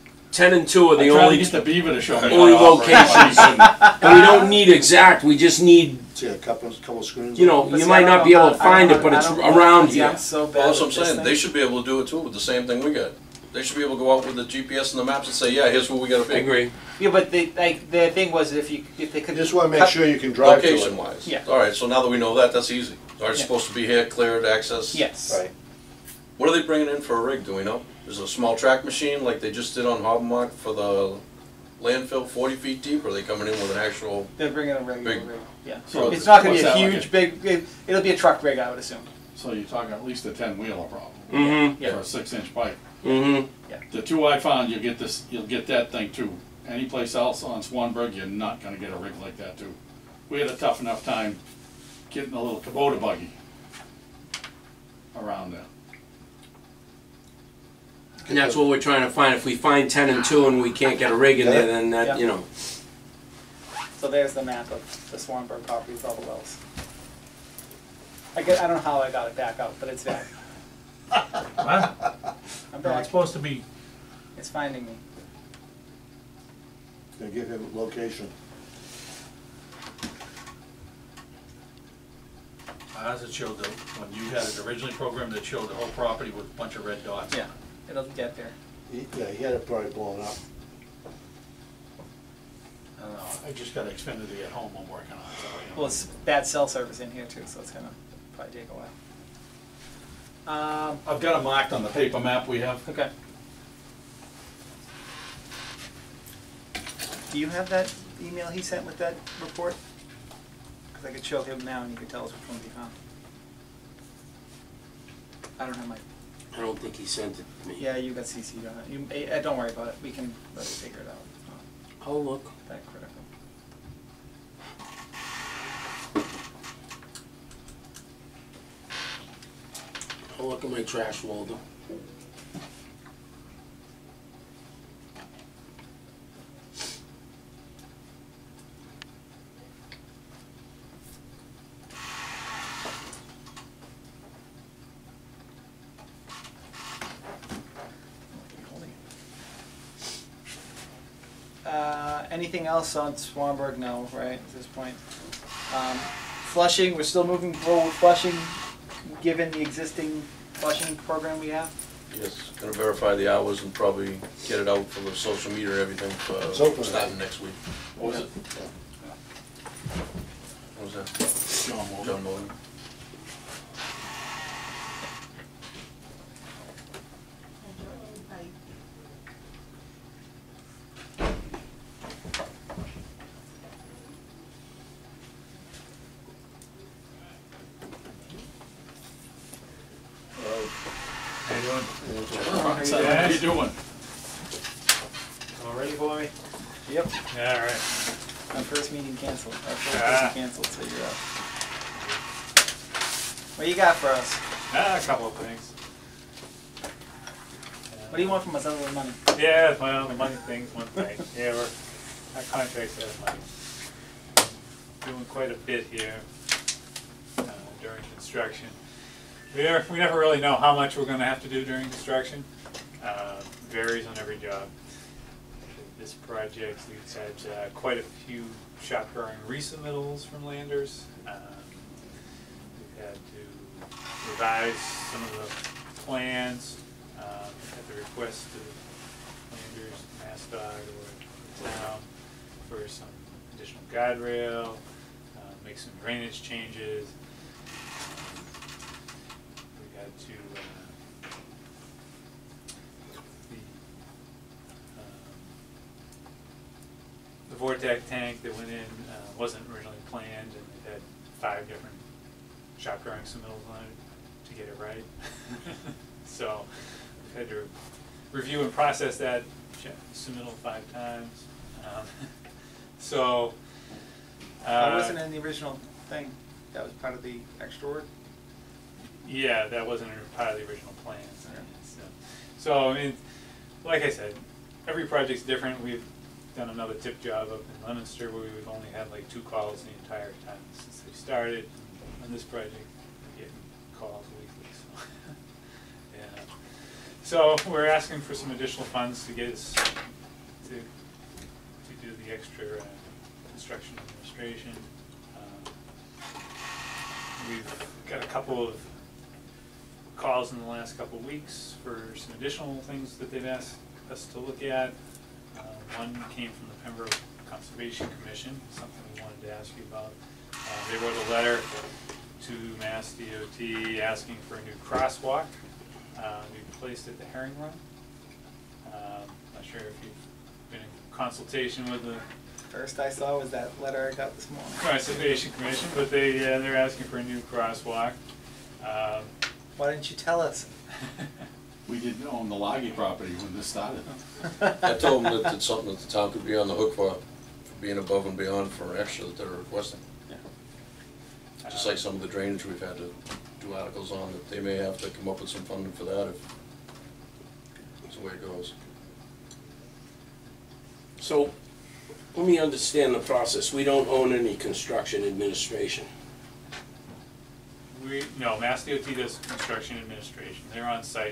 10 and 2 are I the tried to only, get the beaver to show me. only how to operate, locations. but we don't need exact, we just need, See a couple screens? you know, But you see, might I don't not be know able to how- I find don't it, but know- it's I don't know. around See, here. I'm so bad Well, that's at what I'm this saying. thing. They should be able to do it too with the same thing we got. They should be able to go out with the GPS and the maps and say, yeah, here's where we got to I be. agree. Yeah, but the thing was if they could You just wanna make cut- sure you can drive to it. Location wise. Yeah. All right, so now that we know that, that's easy. Are they Yeah. supposed to be here, cleared, access? Yes. Right. What are they bringing in for a rig, do we know? Is it a small track machine like they just did on Hobmark for the landfill 40 feet deep, or are they coming in with an actual? They're bringing a regular Big- rig. Yeah. So It's not going to what's be a that, like huge, big. It'll be a truck rig, I would assume. So you're talking at least a 10-wheeler problem Mm-hmm, Yeah. for a 6-inch pipe. mm-hmm. The two I found, you'll get that thing too. Any place else on Swanberg, you're not gonna get a rig like that too. We had a tough enough time getting a little Kubota buggy around there. And that's what we're trying to find. If we find 10 and 2 and we can't get a rig in there, then Yeah. that, you know. So there's the map of the Swanberg property with all the wells. I don't know how I got it back out, but it's back. What? I'm No, back. it's supposed to be, It's finding me. Gonna give him location. ours it showed the, when you had it originally programmed, it showed the whole property with a bunch of red dots. Yeah, it'll get there. Yeah, he had it probably blown up. I don't know, I just got Xfinity at home I'm working on, so, you know. Well, it's bad cell service in here too, so it's gonna probably take a while. I've got it marked on the paper map we have. Okay. Do you have that email he sent with that report? Because I could show him now and he could tell us which one he found. I don't have my. I don't think he sent it to me. Yeah, you got CC'd on it. Don't worry about it. We can let us figure it out. It's not I'll look. that critical. I'll look at my trash folder. Anything else on Swanberg? No, right, at this point. Flushing, we're still moving forward with flushing, given the existing flushing program we have? Yes, gonna verify the hours and probably get it out for the social media and everything It's for open. starting next week. What was it? What was that? John Morgan. John Morgan. How you doing? How you doing? How you doing? All ready for me? Yep. Yeah, all right. My first meeting canceled. Our first Ah. person canceled, so you're up. What do you got for us? A couple of things. What do you want from us other than money? Yeah, well, the money thing's one thing. Yeah, our contract says money. Doing quite a bit here during construction. We never really know how much we're going to have to do during construction. Varies on every job. This project, we've had quite a few shop drawing resubmittals from landers. We've had to revise some of the plans at the request of landers, MassDOT, or the town for some additional guardrail, make some drainage changes. We had to the Vortec tank that went in wasn't originally planned, and it had 5 different shop drawing submittals on it to get it right. So we've had to review and process that submittal 5 times. So That wasn't in the original thing. That was part of the extra work. yeah, that wasn't part of the original plans. So I mean, like I said, every project's different. We've done another tip job up in Leominster where we've only had like 2 calls the entire time since they started. On this project, we're getting calls weekly. So, yeah. So we're asking for some additional funds to get us to do the extra construction administration. We've got a couple of calls in the last couple of weeks for some additional things that they've asked us to look at. One came from the Pembroke Conservation Commission, something we wanted to ask you about. They wrote a letter to Mass DOT asking for a new crosswalk to be placed at the Herring Run. Not sure if you've been in consultation with the First I saw was that letter I got this morning. Conservation Commission, but they're asking for a new crosswalk. Why didn't you tell us? We didn't own the Loggy property when this started. I told them that it's something that the town could be on the hook for being above and beyond for extra that they're requesting. Just like some of the drainage we've had to do articles on, that they may have to come up with some funding for that if that's the way it goes. So, let me understand the process. We don't own any construction administration. No, Mass DOT does construction administration. They're on site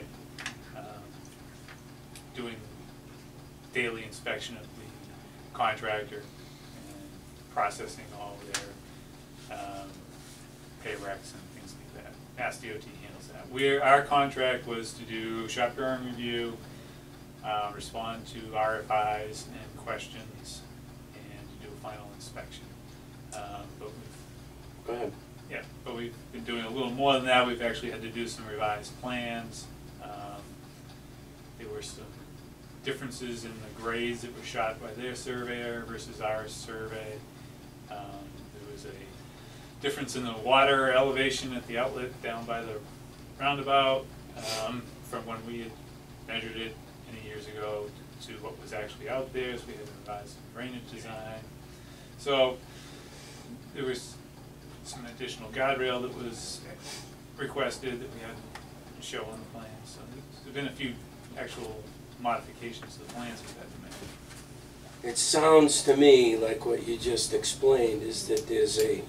doing daily inspection of the contractor and processing all their pay recs and things like that. Mass DOT handles that. Our contract was to do shop drawing review, respond to RFIs and questions, and to do a final inspection. But Go ahead. yeah, but we've been doing a little more than that. We've actually had to do some revised plans. There were some differences in the grades that were shot by their surveyor versus our survey. There was a difference in the water elevation at the outlet down by the roundabout from when we had measured it many years ago to what was actually out there, so we had to revise some drainage design. So there was some additional guardrail that was requested that we had to show on the plan. So there's been a few actual modifications to the plans we've had to make. It sounds to me like what you just explained is that there's a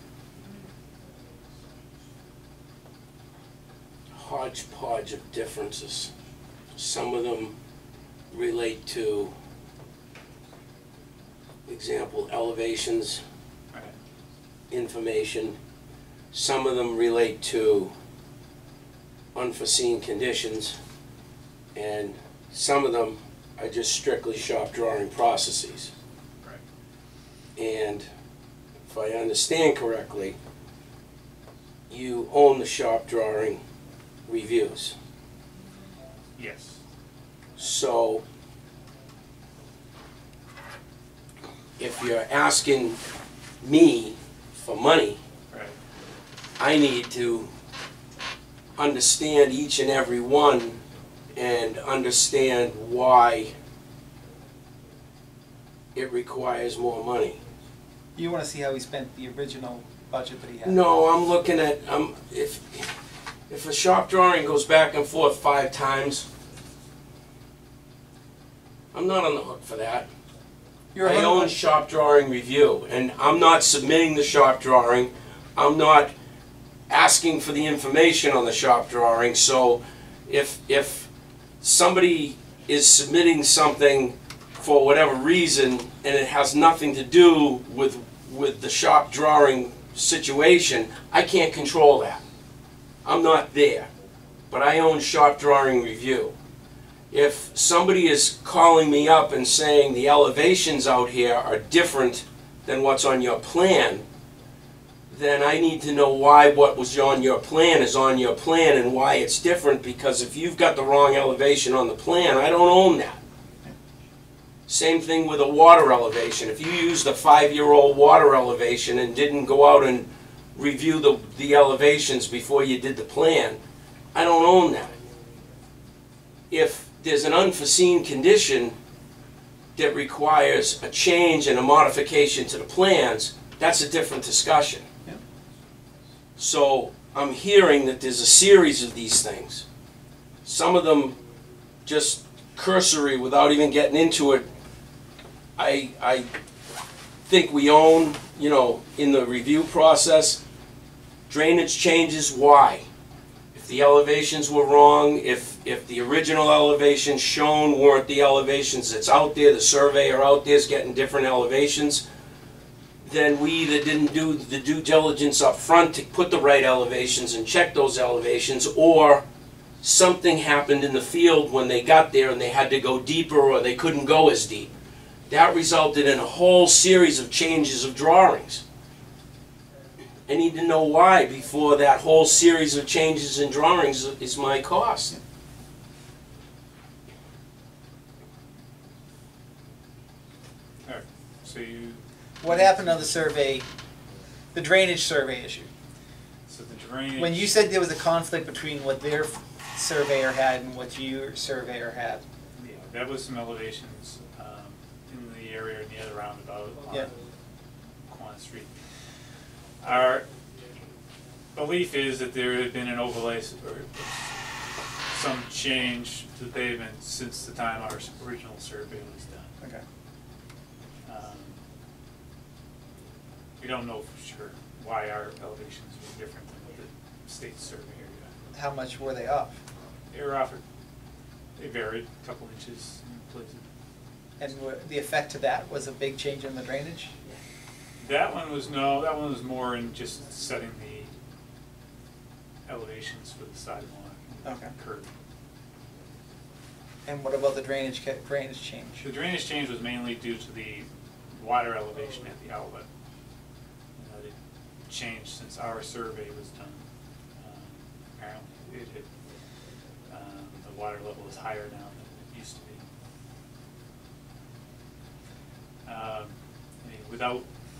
hodgepodge of differences. Some of them relate to, example, elevations, Right. information. Some of them relate to unforeseen conditions, and some of them are just strictly shop drawing processes. Right. And if I understand correctly, you own the shop drawing reviews. Yes. So if you're asking me for money, Right. I need to understand each and every one and understand why it requires more money. You want to see how he spent the original budget that he had? No, I'm looking at, if a shop drawing goes back and forth 5 times, I'm not on the hook for that. You're I own shop drawing review, and I'm not submitting the shop drawing. I'm not asking for the information on the shop drawing. So if somebody is submitting something for whatever reason and it has nothing to do with the shop drawing situation, I can't control that. I'm not there, but I own shop drawing review. If somebody is calling me up and saying the elevations out here are different than what's on your plan, then I need to know why what was on your plan is on your plan and why it's different, because if you've got the wrong elevation on the plan, I don't own that. Same thing with a water elevation. If you used a 5-year-old water elevation and didn't go out and review the elevations before you did the plan, I don't own that. If there's an unforeseen condition that requires a change and a modification to the plans, that's a different discussion. Yep. So I'm hearing that there's a series of these things. Some of them just cursory without even getting into it. I think we own, in the review process, drainage changes, why? If the elevations were wrong, if the original elevations shown weren't the elevations that's out there, the surveyor out there is getting different elevations, then we either didn't do the due diligence up front to put the right elevations and check those elevations, or something happened in the field when they got there and they had to go deeper or they couldn't go as deep. That resulted in a whole series of changes of drawings. I need to know why before that whole series of changes in drawings is my cost. All right. So you. What happened on the survey, the drainage survey issue? So the drainage. When you said there was a conflict between what their surveyor had and what your surveyor had. Yeah, that was some elevations in the area near the roundabout on Yeah. Quan Street. Our belief is that there had been an overlay or some change to the pavement since the time our original survey was done. Okay. We don't know for sure why our elevations were different than what the state surveyor got. How much were they up? They were offered, they varied a couple inches in places. And the effect to that was a big change in the drainage? That one was more in just setting the elevations for the sidewalk and Okay. curb. And what about the drainage change? The drainage change was mainly due to the water elevation at the outlet. It changed since our survey was done. Apparently the water level is higher now than it used to be. without,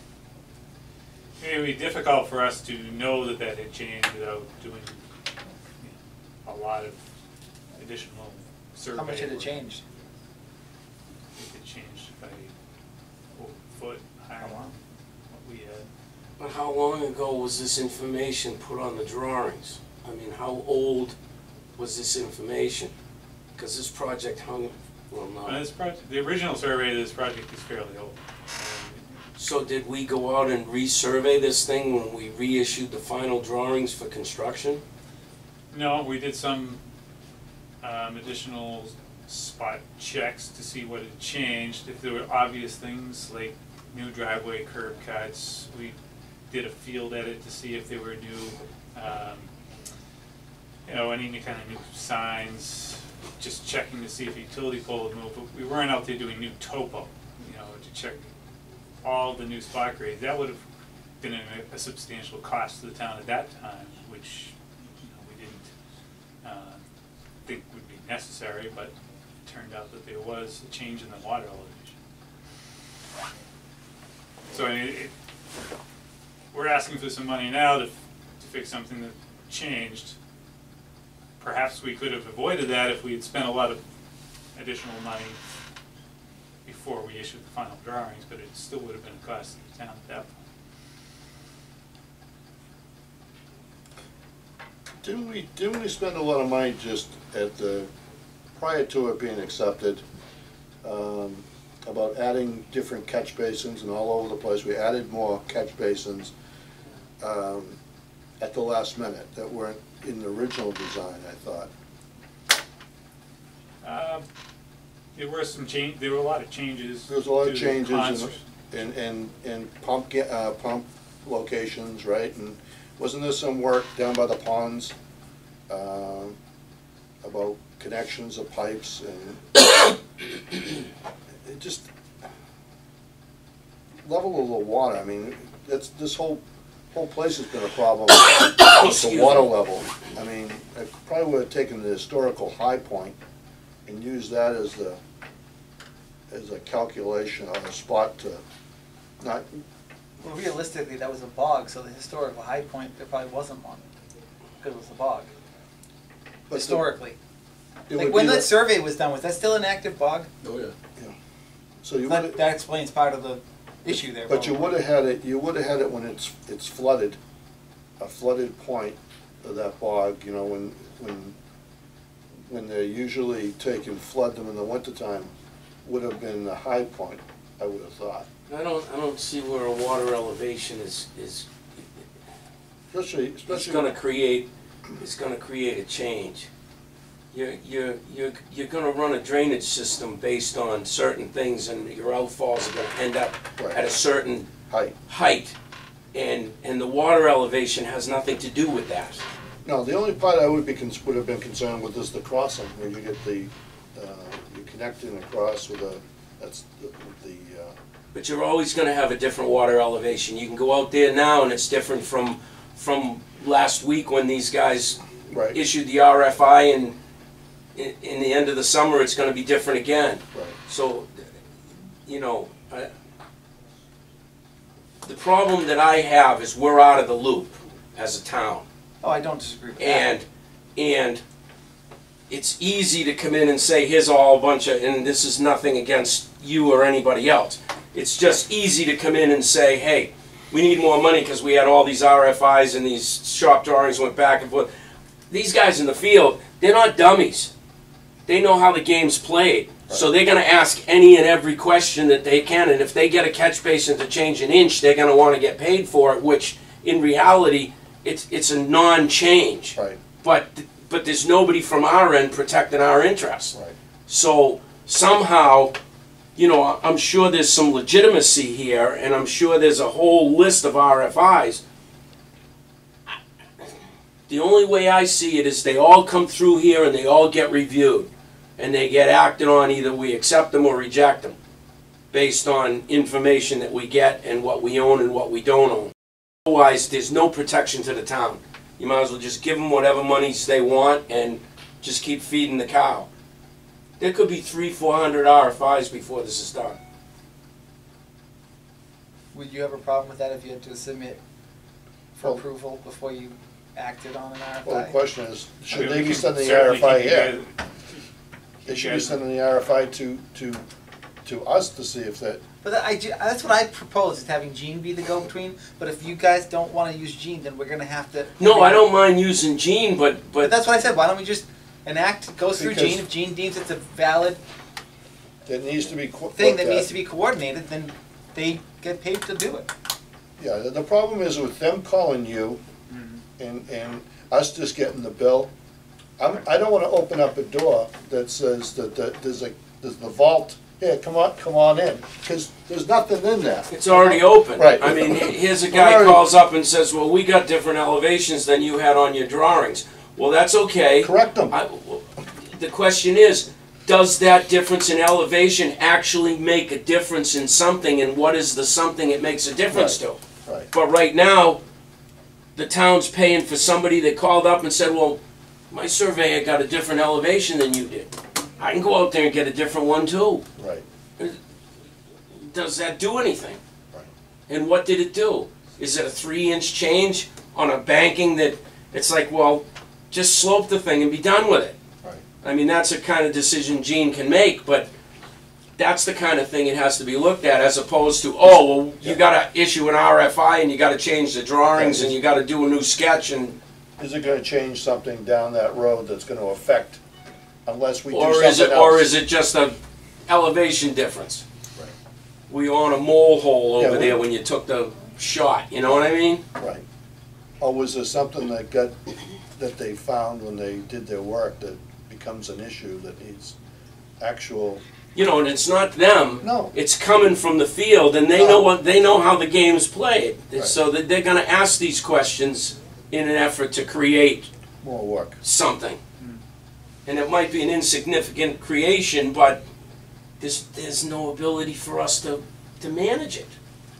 it would be difficult for us to know that that had changed without doing, you know, a lot of additional survey. How much had it work. changed? It changed by a foot higher Oh, wow. than what we had. But how long ago was this information put on the drawings? I mean, how old was this information? Because this project hung, well, Well, not. this project, the original survey of this project is fairly old. So did we go out and resurvey this thing when we reissued the final drawings for construction? No, we did some additional spot checks to see what had changed. If there were obvious things like new driveway curb cuts, we did a field edit to see if there were new, you know, any kind of new signs, just checking to see if a utility pole had moved. But we weren't out there doing new topo, you know, to check all the new spot grades. That would have been a substantial cost to the town at that time, which, you know, we didn't think would be necessary, but it turned out that there was a change in the water elevation. So I mean, we're asking for some money now to fix something that changed. Perhaps we could have avoided that if we had spent a lot of additional money before we issued the final drawings, but it still would have been a cost to the town at that point. Didn't we spend a lot of money just at the, prior to it being accepted, about adding different catch basins and all over the place? We added more catch basins at the last minute that weren't in the original design, I thought. There were some change. There were a lot of changes. There was a lot of to the changes concept. in pump locations, right? And wasn't there some work down by the ponds about connections of pipes and it just level of the water? I mean, that's this whole place has been a problem with the water level. I mean, I probably would have taken the historical high point and used that as a calculation on a spot to not. Well, realistically, that was a bog, so the historical high point, there probably wasn't one, because it was a bog, but historically. it Like, would when be that the- survey was done, was that still an active bog? Oh, yeah. So you That, would, that explains part of the issue there. but you probably. would have had it. You would have had it when it's flooded, a flooded point of that bog. You know, when they're usually taken flood them in the wintertime, would have been the high point. I would have thought. I don't see where a water elevation is Especially it's gonna create a change. You're gonna run a drainage system based on certain things, and your outfalls are gonna end up Right. at a certain height. height, and the water elevation has nothing to do with that. No, the only part I would have been concerned with is the crossing, where you get the you're connecting across with the But you're always gonna have a different water elevation. You can go out there now, and it's different from last week when these guys right. issued the RFI, and in the end of the summer, it's gonna be different again. Right. So, you know, the problem that I have is we're out of the loop as a town. Oh, I don't disagree with that. And it's easy to come in and say, here's all a bunch of, and this is nothing against you or anybody else. It's just easy to come in and say, hey, we need more money because we had all these RFIs and these shop drawings went back and forth. These guys in the field, they're not dummies. They know how the game's played. So they're going to ask any and every question that they can, and if they get a catch basin to change an inch, they're going to want to get paid for it, which in reality, it's a non-change. Right. But there's nobody from our end protecting our interests. Right. So somehow, you know, I'm sure there's some legitimacy here, and I'm sure there's a whole list of RFIs. The only way I see it is they all come through here and they all get reviewed. And they get acted on, either we accept them or reject them, based on information that we get and what we own and what we don't own. Otherwise, there's no protection to the town. You might as well just give them whatever monies they want and just keep feeding the cow. There could be 300-400 RFIs before this is done. Would you have a problem with that if you had to submit for Well- approval before you acted on an RFI? Well, the question is, I should mean, they we be can sending the certainly RFI keep you here? guys- They you should be guys- sending the RFI to us to see if that, But that's what I propose, is having Gene be the go-between, but if you guys don't wanna use Gene, then we're gonna have to. No, I don't mind using Gene, but But that's what I said, why don't we just enact, goes through Because- Gene, if Gene deems it's a valid that needs to be thing that needs to be coordinated, then they get paid to do it. Yeah, the problem is with them calling you and us just getting the bill. I don't wanna open up a door that says that there's the vault, here, come on in, cause there's nothing in there. it's already open. Right. I mean, here's a guy Already- calls up and says, well, we got different elevations than you had on your drawings. Well, that's okay. Correct them. The question is, does that difference in elevation actually make a difference in something, and what is the something it makes a difference to? Right. But right now, the town's paying for somebody that called up and said, well, my surveyor got a different elevation than you did. I can go out there and get a different one too. Right. Does that do anything? Right. And what did it do? Is it a 3-inch change on a banking that it's like, well, just slope the thing and be done with it? Right. I mean, that's a kind of decision Gene can make, but that's the kind of thing it has to be looked at, as opposed to, oh, well, you gotta issue an RFI and you gotta change the drawings and you gotta do a new sketch, and Is it gonna change something down that road that's gonna affect, unless we do or something is it else? just a elevation difference? Right. Were you on a mole hole Yeah, over we- there when you took the shot? You know what I mean? Right. Or was there something that they found when they did their work that becomes an issue that needs actual, You know, and it's not them. No. It's coming from the field, and they know how the game's played. Right. So that they're going to ask these questions in an effort to create more work? something. And it might be an insignificant creation, but there's no ability for us to manage it.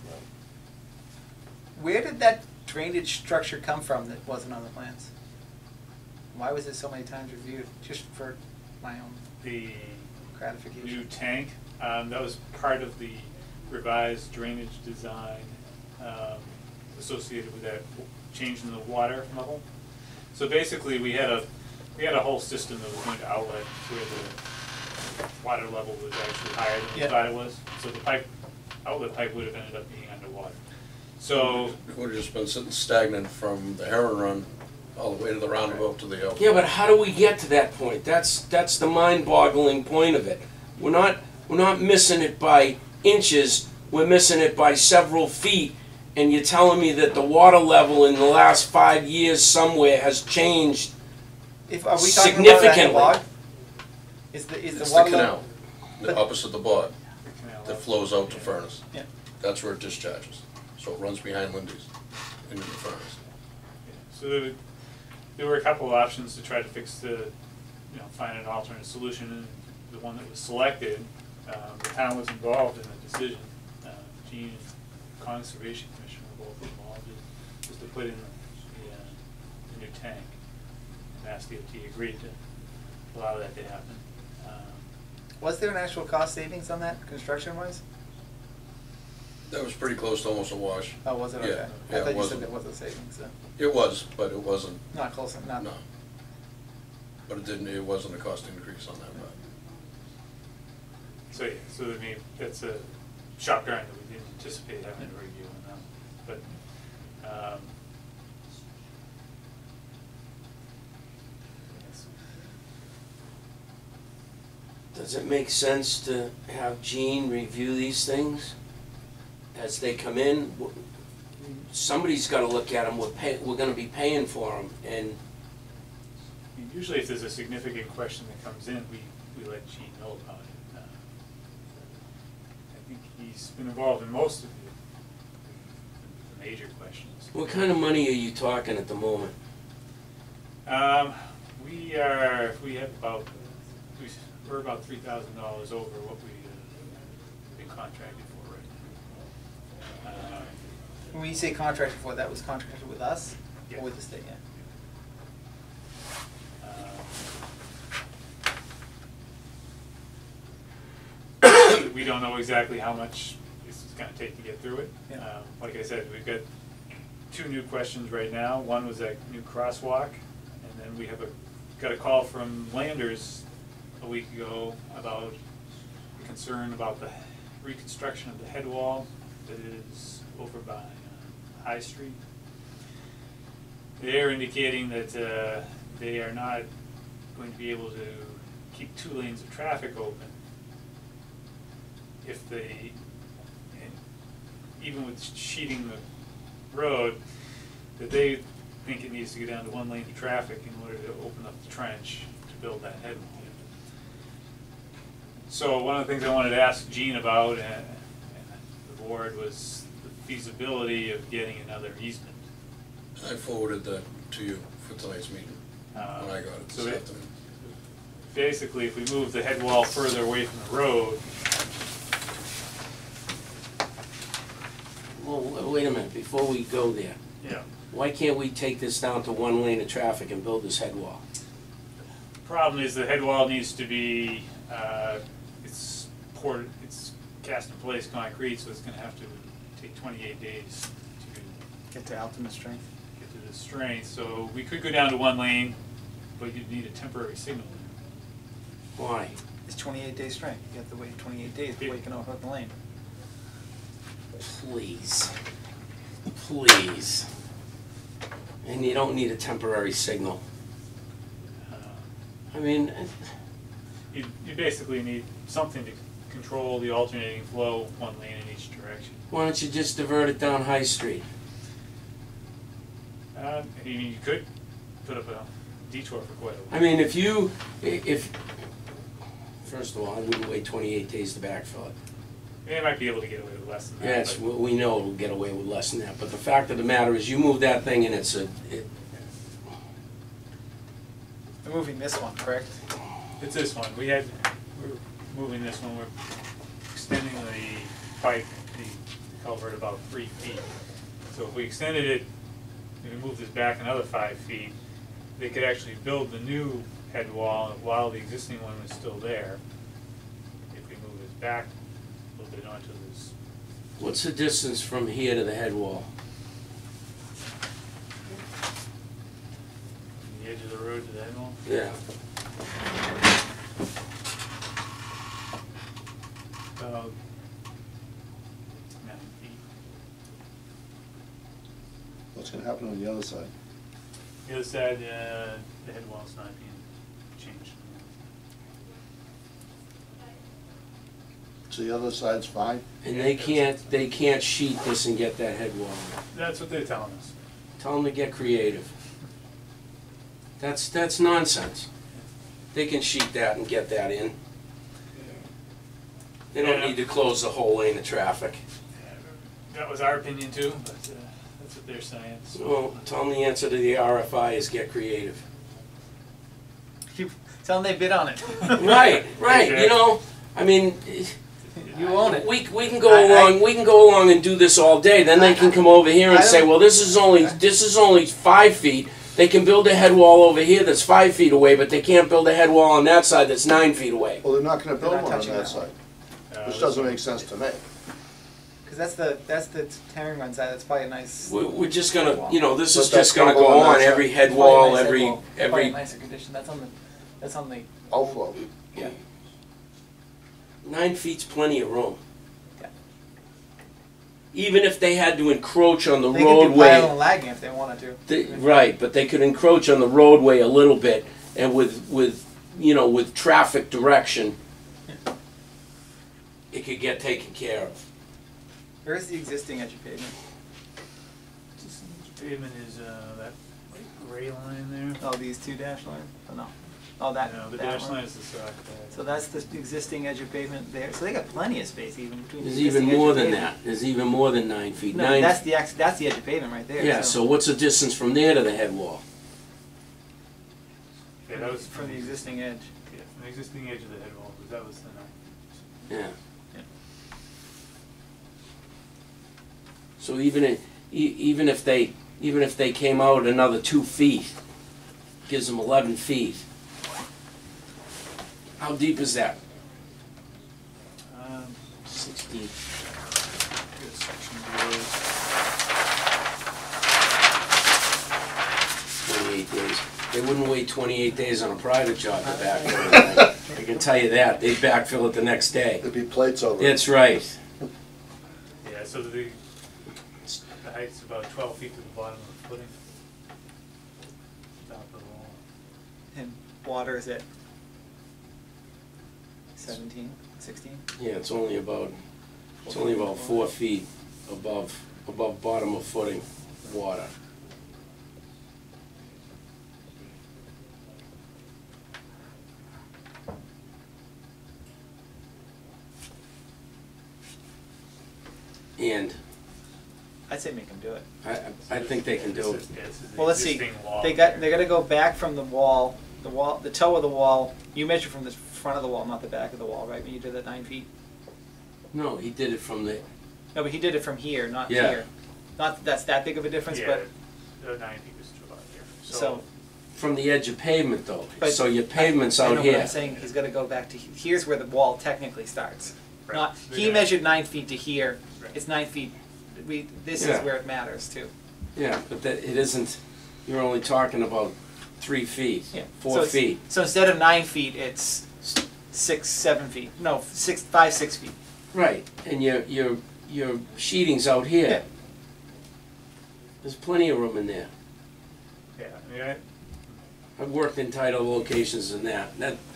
Where did that drainage structure come from that wasn't on the plans? Why was it so many times reviewed? Just for my own The gratification. new tank, that was part of the revised drainage design associated with that change in the water level. So basically, we had a whole system that was going to outlet where the water level was actually higher than we Yeah. thought it was. So the outlet pipe would have ended up being underwater. So It would have just been sitting stagnant from the Heron Run all the way to the roundabout to the outlet. Yeah, but how do we get to that point? That's the mind-boggling point of it. We're not missing it by inches. We're missing it by several feet. And you're telling me that the water level in the last 5 years somewhere has changed? Are we talking about significantly. that bog? Is the It's the water canal, but- opposite the bog, the canal that flows out to Furnace. Yeah. That's where it discharges. So it runs behind Lindy's into the furnace. So there were a couple of options to try to fix find an alternate solution, and the one that was selected, the town was involved in the decision. Gene and Conservation Commission were both involved, just to put in the new tank. And Mass DOT agreed to allow that to happen. Was there an actual cost savings on that, construction-wise? That was pretty close to almost a wash. Oh, was it? Yeah, Okay. yeah, I it thought you wasn't. said there was a savings, so. It was, but it wasn't, Not close, not. no. But it wasn't a cost increase on that part. So I mean, that's a sharp turn that we didn't anticipate having to review on that. But, Does it make sense to have Gene review these things as they come in? Somebody's got to look at them. We're going to be paying for them, and I mean, usually if there's a significant question that comes in, we let Gene know about it. I think he's been involved in most of the major questions. what kind of money are you talking at the moment? We're about $3,000 over what we've been contracted for right now. When you say contracted for, that was contracted with us? Yeah. Or with the state, yeah? We don't know exactly how much is gonna take to get through it. Yeah. Like I said, we've got 2 new questions right now. One was that new crosswalk, and then we got a call from Landers a week ago about concern about the reconstruction of the head wall that is over by High Street. They're indicating that they are not going to be able to keep 2 lanes of traffic open if they, even with sheeting the road, that they think it needs to go down to 1 lane of traffic in order to open up the trench to build that head wall. So one of the things I wanted to ask Gene about and the board was the feasibility of getting another easement. I forwarded that to you for tonight's meeting, when I got it So this afternoon. basically, if we move the head wall further away from the road, Well, wait a minute, before we go there, yeah. why can't we take this down to 1 lane of traffic and build this head wall? Problem is the head wall needs to be, it's cast in place concrete, so it's gonna have to take 28 days to Get to ultimate strength. get to the strength. So we could go down to 1 lane, but you'd need a temporary signal. Why? It's 28 days strength. You have to wait 28 days before you can open up the lane. Please. Please. And you don't need a temporary signal. I mean, You basically need something to control the alternating flow, 1 lane in each direction. why don't you just divert it down High Street? You could put up a detour for quite a while. I mean, first of all, I wouldn't wait 28 days to backfill it. They might be able to get away with less than that. Yes, but we know it'll get away with less than that, but the fact of the matter is, you move that thing and We're moving this one, correct? it's this one. We're moving this one. We're extending the pipe, the culvert about 3 feet. So if we extended it, if we moved this back another 5 feet, they could actually build the new head wall while the existing one was still there. If we move this back a little bit onto this. what's the distance from here to the head wall? The edge of the road to the head wall? Yeah. About 9 feet. What's gonna happen on the other side? The other side, the head wall's not being changed. So the other side's fine? And they can't sheet this and get that head wall. That's what they're telling us. Tell them to get creative. That's nonsense. They can sheet that and get that in. They don't Yeah. need to close the whole lane of traffic. That was our opinion too, but that's what they're saying. So Well, tell them the answer to the RFI is get creative. Tell them they bid on it. Right, you know, I mean, You own it. we can go along and do this all day, then they can come over here and say, well, this is only 5 feet. They can build a head wall over here that's 5 feet away, but they can't build a head wall on that side that's 9 feet away. Well, they're not gonna build They're not one on touching that that side, which this doesn't one- make sense to me. Because that's the tearing run side. That's probably a nice. We're just gonna, you know, this But is that's just gonna gonna go go on on that every side. head Probably a wall, nice head every, wall. Probably a every, nicer condition. That's on the. Outflow. Yeah. 9 feet's plenty of room. Yeah. Even if they had to encroach on the They could do roadway. piling and lagging if they wanted to. Right, but they could encroach on the roadway a little bit, and with traffic direction, it could get taken care of. Where's the existing edge of pavement? Pavement is that gray line there. Oh, these 2 dash lines? Oh, no. Oh, that. No, the that dash one. line is the sock. So that's the existing edge of pavement there. So they got plenty of space even between. There's the even existing edge more of than pavement. that. There's even more than 9 feet. No, Nine. that's the edge of pavement right there. Yeah. So what's the distance from there to the head wall? Yeah, that was from the existing edge. Yeah, from the existing edge of the head wall. But that was the 9. Yeah. Yeah. So even if they came out another 2 feet, gives them 11 feet. How deep is that? 60. this section below. 28 days. They wouldn't wait 28 days on a private job to backfill. I can tell you that. They'd backfill it the next day. There'd be plates over it. That's right. Yeah, so the height's about 12 feet to the bottom of the footing. Top of the wall. And water is at 17, 16? Yeah, it's only about 4 feet above bottom of footing water. And I'd say make them do it. I think they can do it. This is the Well, let's see. existing wall They here. got to go back from the wall, the toe of the wall. You measure from the front of the wall, not the back of the wall, right? When you did that 9 feet. No, he did it from the, No, but he did it from here, not Yeah. here. Not that that's that big of a difference, Yeah, but the 9 feet was about here. so. from the edge of pavement though. But So your pavement's I out know, but here. I'm saying he's got to go back to here's where the wall technically starts. Right. Not They're he gonna- measured 9 feet to here. Right. It's 9 feet. This Yeah. is where it matters too. Yeah, but that, it isn't, you're only talking about 3 feet, Yeah. 4 so it's- feet. So instead of 9 feet, it's 6, 7 feet. No, 5, 6 feet. Right, and your sheeting's out here. Yeah. There's plenty of room in there. Yeah, I mean, I've worked in tighter locations than that.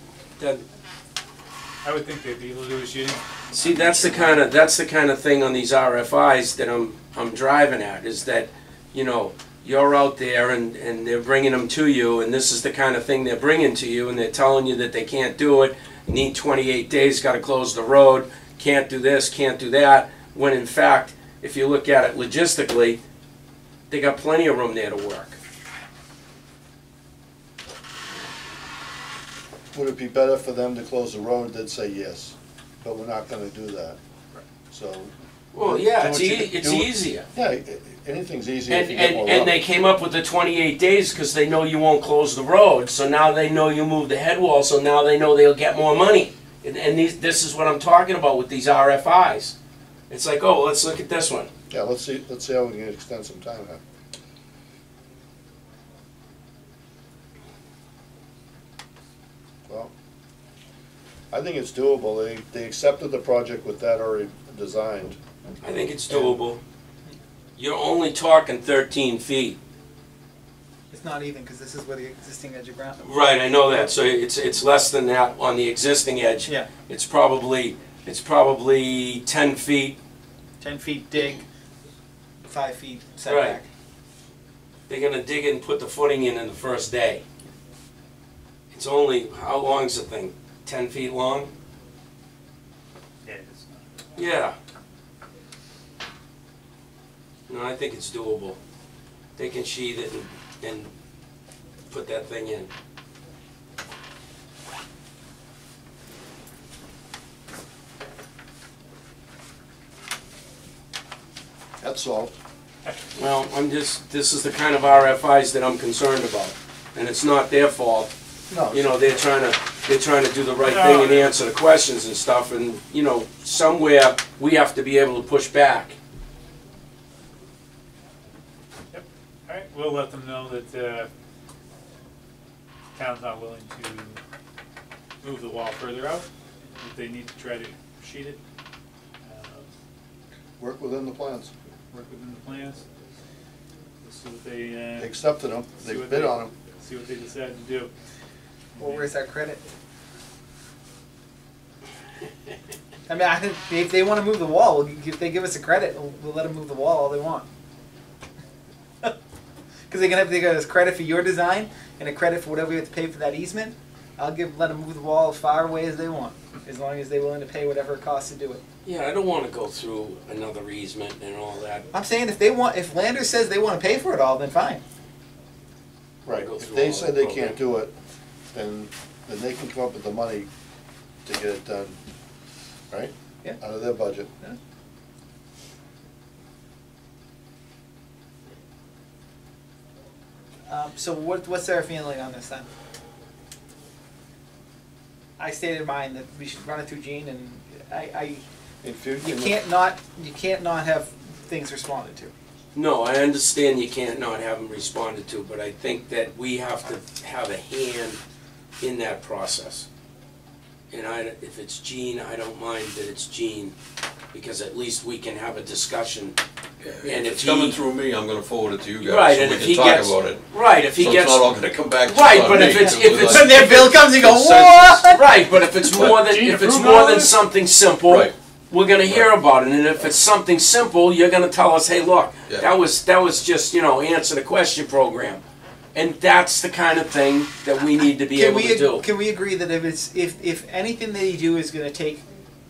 I would think they'd be able to do a shooting. See, that's the kind of thing on these RFIs that I'm driving at, is that, you know, you're out there and they're bringing them to you, and this is the kind of thing they're bringing to you, and they're telling you that they can't do it, need 28 days, got to close the road, can't do this, can't do that, when in fact, if you look at it logistically, they got plenty of room there to work. Would it be better for them to close the road? They'd say yes, but we're not gonna do that. So. Well, yeah, do it's, what you- it's do what- easier. Yeah, anything's easier if And, you get more and they room. came up with the 28 days because they know you won't close the road. So now they know you move the head wall, so now they know they'll get more money. And this is what I'm talking about with these RFIs. It's like, oh, let's look at this one. Yeah, let's see how we can extend some time here. Well, I think it's doable. They accepted the project with that already designed. I think it's doable. You're only talking 13 feet. It's not even because this is where the existing edge of ground. Right, I know that. So it's less than that on the existing edge. Yeah. It's probably 10 feet. 10 feet dig, 5 feet setback. They're gonna dig and put the footing in the first day. It's only, how long is the thing? 10 feet long? Yeah, it's not. Yeah. No, I think it's doable. They can sheathe it and put that thing in. That's solved. Well, this is the kind of RFIs that I'm concerned about. And it's not their fault. No, You know, they're trying to do the right thing and answer the questions and stuff, and, you know, somewhere we have to be able to push back. Alright, we'll let them know that town's not willing to move the wall further out, if they need to try to sheet it. work within the plans. Work within the plans. We'll see what they, They accepted them, they See what bid they- on them. see what they decide to do. Well, where's our credit? I mean, I think if they want to move the wall, if they give us a credit, we'll let them move the wall all they want. Because they got us credit for your design and a credit for whatever we have to pay for that easement. Let them move the wall as far away as they want, as long as they're willing to pay whatever it costs to do it. Yeah, I don't want to go through another easement and all that. I'm saying if Landers says they want to pay for it all, then fine. Right, Go if through they all said that they program. can't do it, then they can come up with the money to get it done, right? Yeah. Out of their budget. Yeah. So what's their feeling on this then? I stated mine that we should run it through Gene, and If you, You can't not have things responded to. No, I understand you can't not have them responded to, but I think that we have to have a hand in that process. And if it's Gene, I don't mind that it's Gene, because at least we can have a discussion. And If it's coming through me, I'm gonna forward it to you guys, Right, so and we if he can talk gets, about it. right, if he So gets, it's not all gonna come back just right, on but me. if it's, When their bill comes, you go, Consensus. what? right, but if it's more than, Gene if it's approve more all than this? something simple, Right. we're gonna hear about it, and if it's something simple, you're gonna tell us, hey, look, Yeah. that was just, answer the question program. And that's the kind of thing that we need to be able to do. Can we agree that if anything that you do is going to take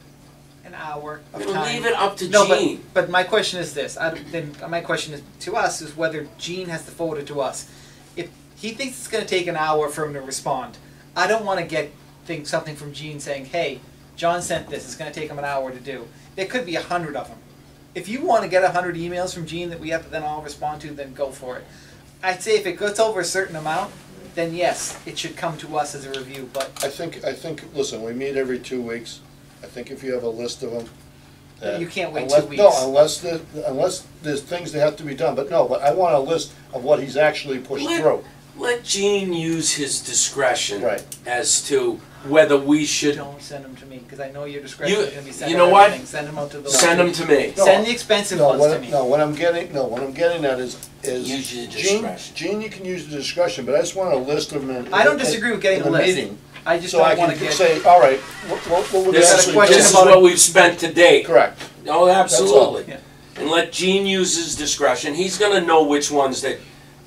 an hour of We'll time? leave it up to No, Gene. but my question is this. Then my question is to us is whether Gene has to forward it to us. If he thinks it's going to take an hour for him to respond, I don't want to get something from Gene saying, "Hey, John sent this. It's going to take him an hour to do." There could be 100 of them. If you want to get 100 emails from Gene that we have to then all respond to, then go for it. I'd say if it gets over a certain amount, then yes, it should come to us as a review. But I think, listen, we meet every 2 weeks. I think if you have a list of them. You can't wait unless- 2 weeks. No, unless there's things that have to be done, but I want a list of what he's actually pushed through. Let Gene use his discretion Right. as to whether we should don't send them to me because I know your discretion is going to be sent. you know what? Send them out to the. send them to me. No. Send the expensive ones to me. No, what I'm getting at is Use your Gene, discretion. Gene, you can use the discretion, but I just want a list of them. I don't disagree with getting in a the list. meeting, I just so I don't want can to get. say, all right, what would This got a is, actually question this is about what it. we've spent to date. Correct. Oh, absolutely. Yeah. And let Gene use his discretion. He's gonna know which ones that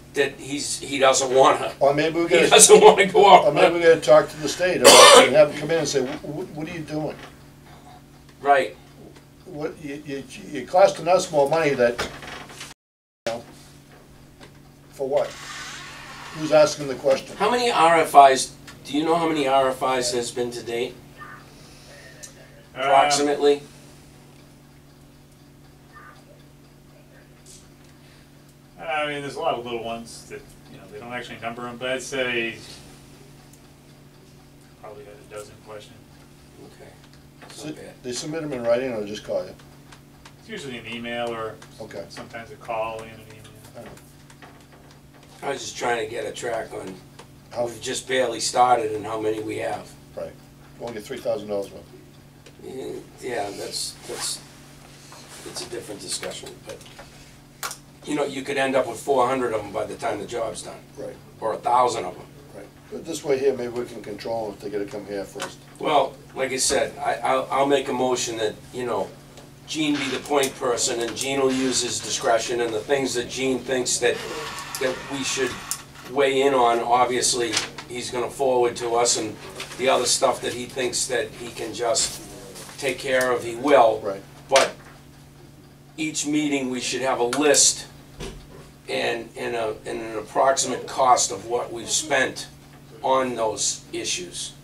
he doesn't wanna. Or maybe we He gotta, doesn't wanna go or out. maybe we gotta talk to the state about it and have them come in and say, what are you doing? Right. What, you're costing us more money for what? Who's asking the question? How many RFIs? Do you know how many RFIs has been to date? Approximately. I mean, there's a lot of little ones that, they don't actually number them, but I'd say probably had a dozen questions. Okay. That's not bad. They submit them in writing or just call you? It's usually an email or Okay. sometimes a call and an email. I don't know. I was just trying to get a track on. How, We've just barely started and how many we have. right, only get $3,000 worth. Yeah, that's it's a different discussion, but you could end up with 400 of them by the time the job's done, Right, or 1,000 of them. right. But this way here, maybe we can control them if they gotta come here first. Well, like I said, I'll make a motion that Gene be the point person, and Gene will use his discretion, and the things that Gene thinks that we should weigh in on, obviously, he's gonna forward to us, and the other stuff that he thinks that he can just take care of, he will. Right. But each meeting, we should have a list and an approximate cost of what we've spent on those issues.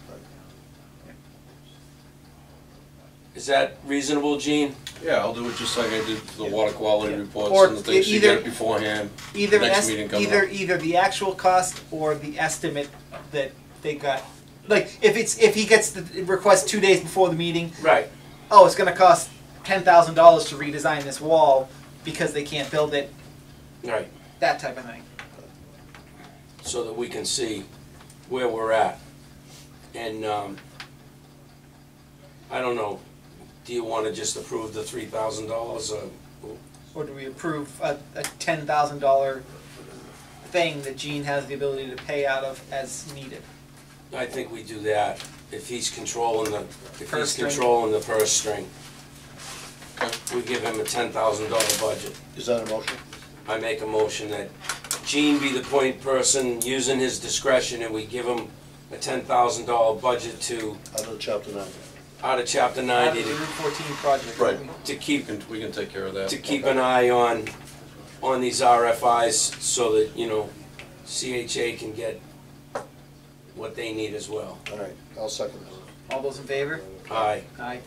Is that reasonable, Gene? Yeah, I'll do it just like I did for the water quality reports Or and the things you either- get beforehand. Either Next meeting coming up. either the actual cost or the estimate that they got. Like if he gets the request 2 days before the meeting, Right. oh, it's going to cost $10,000 to redesign this wall because they can't build it. Right. That type of thing. So that we can see where we're at. And I don't know, do you want to just approve the $3,000? Or do we approve a $10,000 thing that Gene has the ability to pay out of as needed? I think we do that if he's controlling the Purse string. purse string. We give him a $10,000 budget. Is that a motion? I make a motion that Gene be the point person using his discretion, and we give him a $10,000 budget Out of chapter 9. out of Chapter Out 90 of the Route 14 project. Right. to keep We can take care of that. an eye on these RFIs so that CHA can get what they need as well. All right, I'll second this. All those in favor? Aye. Aye.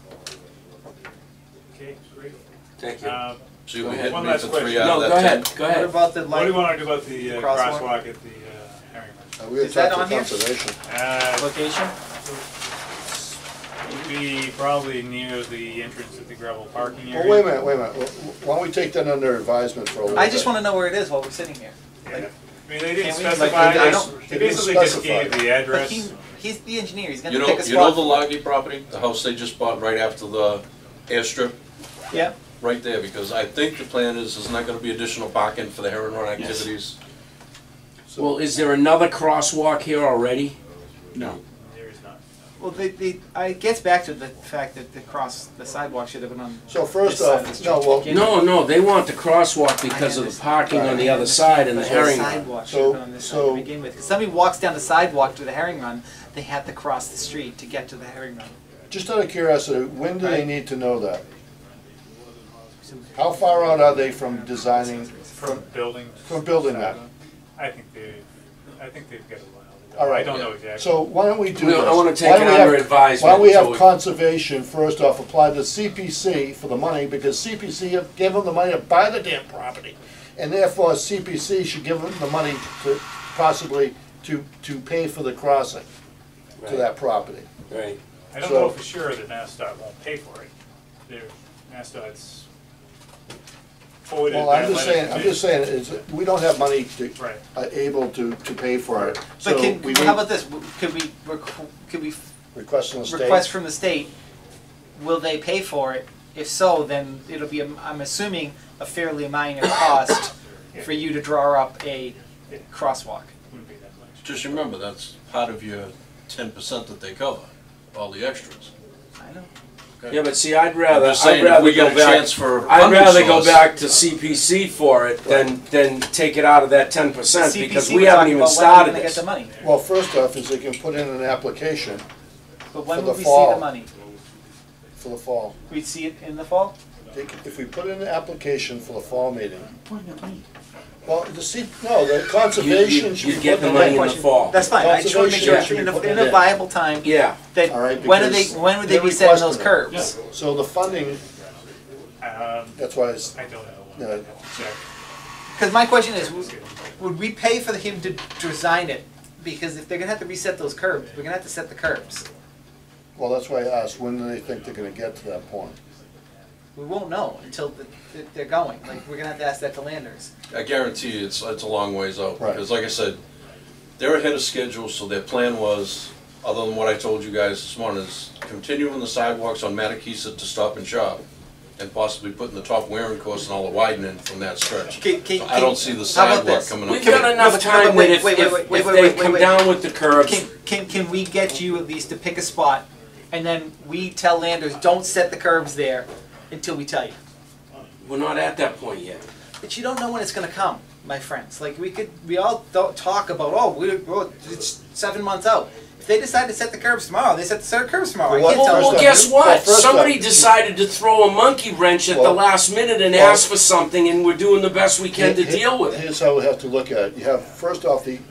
Okay, great. Thank you. So you had One me last for 3 question. out No, of go that 10. ahead. Go What ahead. about the What do you light want to do about the Crosswalk? crosswalk at the Harriman? We Is that had on talked to here? conservation. location? We be probably near the entrance of the gravel parking area. Well, wait a minute, wait a minute. Why don't we take that under advisement for a little bit? I just want to know where it is while we're sitting here. Yeah. I mean, they didn't Can't we, specify, like, I they don't- they basically just gave the But address. he's the engineer. He's going You to know, pick a you know spot. the Logie property, the house they just bought right after the airstrip? Yeah. Right there, because I think the plan is there's not gonna be additional parking for the Heron Run activities. Well, is there another crosswalk here already? No. There is not. Well, it gets back to the fact that the sidewalk should have been on. So first this side of the off, street no, to well, begin No, with. no, they want the crosswalk because of the parking on the other side and the But herring run. sidewalk should have been on this side to begin with. Because somebody walks down the sidewalk to the herring run, they have to cross the street to get to the herring run. just out of curiosity, when do they Right. need to know that? How far out are they from designing, From building. from building that? I think they've got a while to go. All right. I don't know exactly. So why don't we do No, this? I wanna take Why it don't we under have- advisement Why don't we until have we- conservation, first off, apply to CPC for the money, because CPC gave them the money to buy the damn property. And therefore, CPC should give them the money to possibly to pay for the crossing to Right. that property. Right. I don't so- know for sure that MassDOT won't pay for it. MassDOT's forwarded Well, that I'm just letter saying, to I'm me. just saying, is, we don't have money to, Right. able to pay for it. But So we how need about this? Could we request from the state. request from the state? Will they pay for it? If so, then it'll be, I'm assuming, a fairly minor cost for you to draw up a crosswalk. Wouldn't be that much. Just remember, that's part of your 10% that they cover, all the extras. I know. Yeah, but see, I'd rather, I'm just saying, if we get a chance for I'd funding rather go source- back to CPC for it than take it out of that 10% because CPC, we we're haven't talking even about when are started we gonna get this. the money? Well, first off, is they can put in an application But when For will the we see fall. the money? for the fall. We'd see it in the fall? If we put in an application for the fall meeting, well, the conservation should. You be get the putting money in- in the fall. That's fine, I just wanna make sure, Conservation should be in putting it a in. viable time, Yeah, that, All right, when because would they they're be setting those requesting it. curbs? So the funding, that's why it's, I don't know. Yeah. Exactly. Because my question is, would we pay for him to design it? Because if they're gonna have to reset those curbs, we're gonna have to set the curbs. well, that's why I asked, when do they think they're gonna get to that point? We won't know until they're going, like, we're gonna have to ask that to Landers. I guarantee you, it's a long ways out, Right. because like I said, they're ahead of schedule, so their plan was, other than what I told you guys this morning, is continuing the sidewalks on Mattakesa to Stop and Shop, and possibly putting the top wearing course and all the widening from that stretch. So I don't see the how about sidewalk this? coming we've up. Can we- got enough no, time that wait, if wait, wait, wait, they wait, come wait. down with the curbs, Can we get you at least to pick a spot, and then we tell Landers, don't set the curbs there until we tell you? we're not at that point yet. But you don't know when it's gonna come, my friends. Like, we all don't talk about, it's 7 months out. If they decide to set the curbs tomorrow, they set the curbs tomorrow. I Well, can't tell first Well, them. off- guess well, what? first Somebody off- decided to throw a monkey wrench at the Well- last minute and well- ask for something, and we're doing the best we can to deal with it. Here's how we have to look at it. You have, first off, the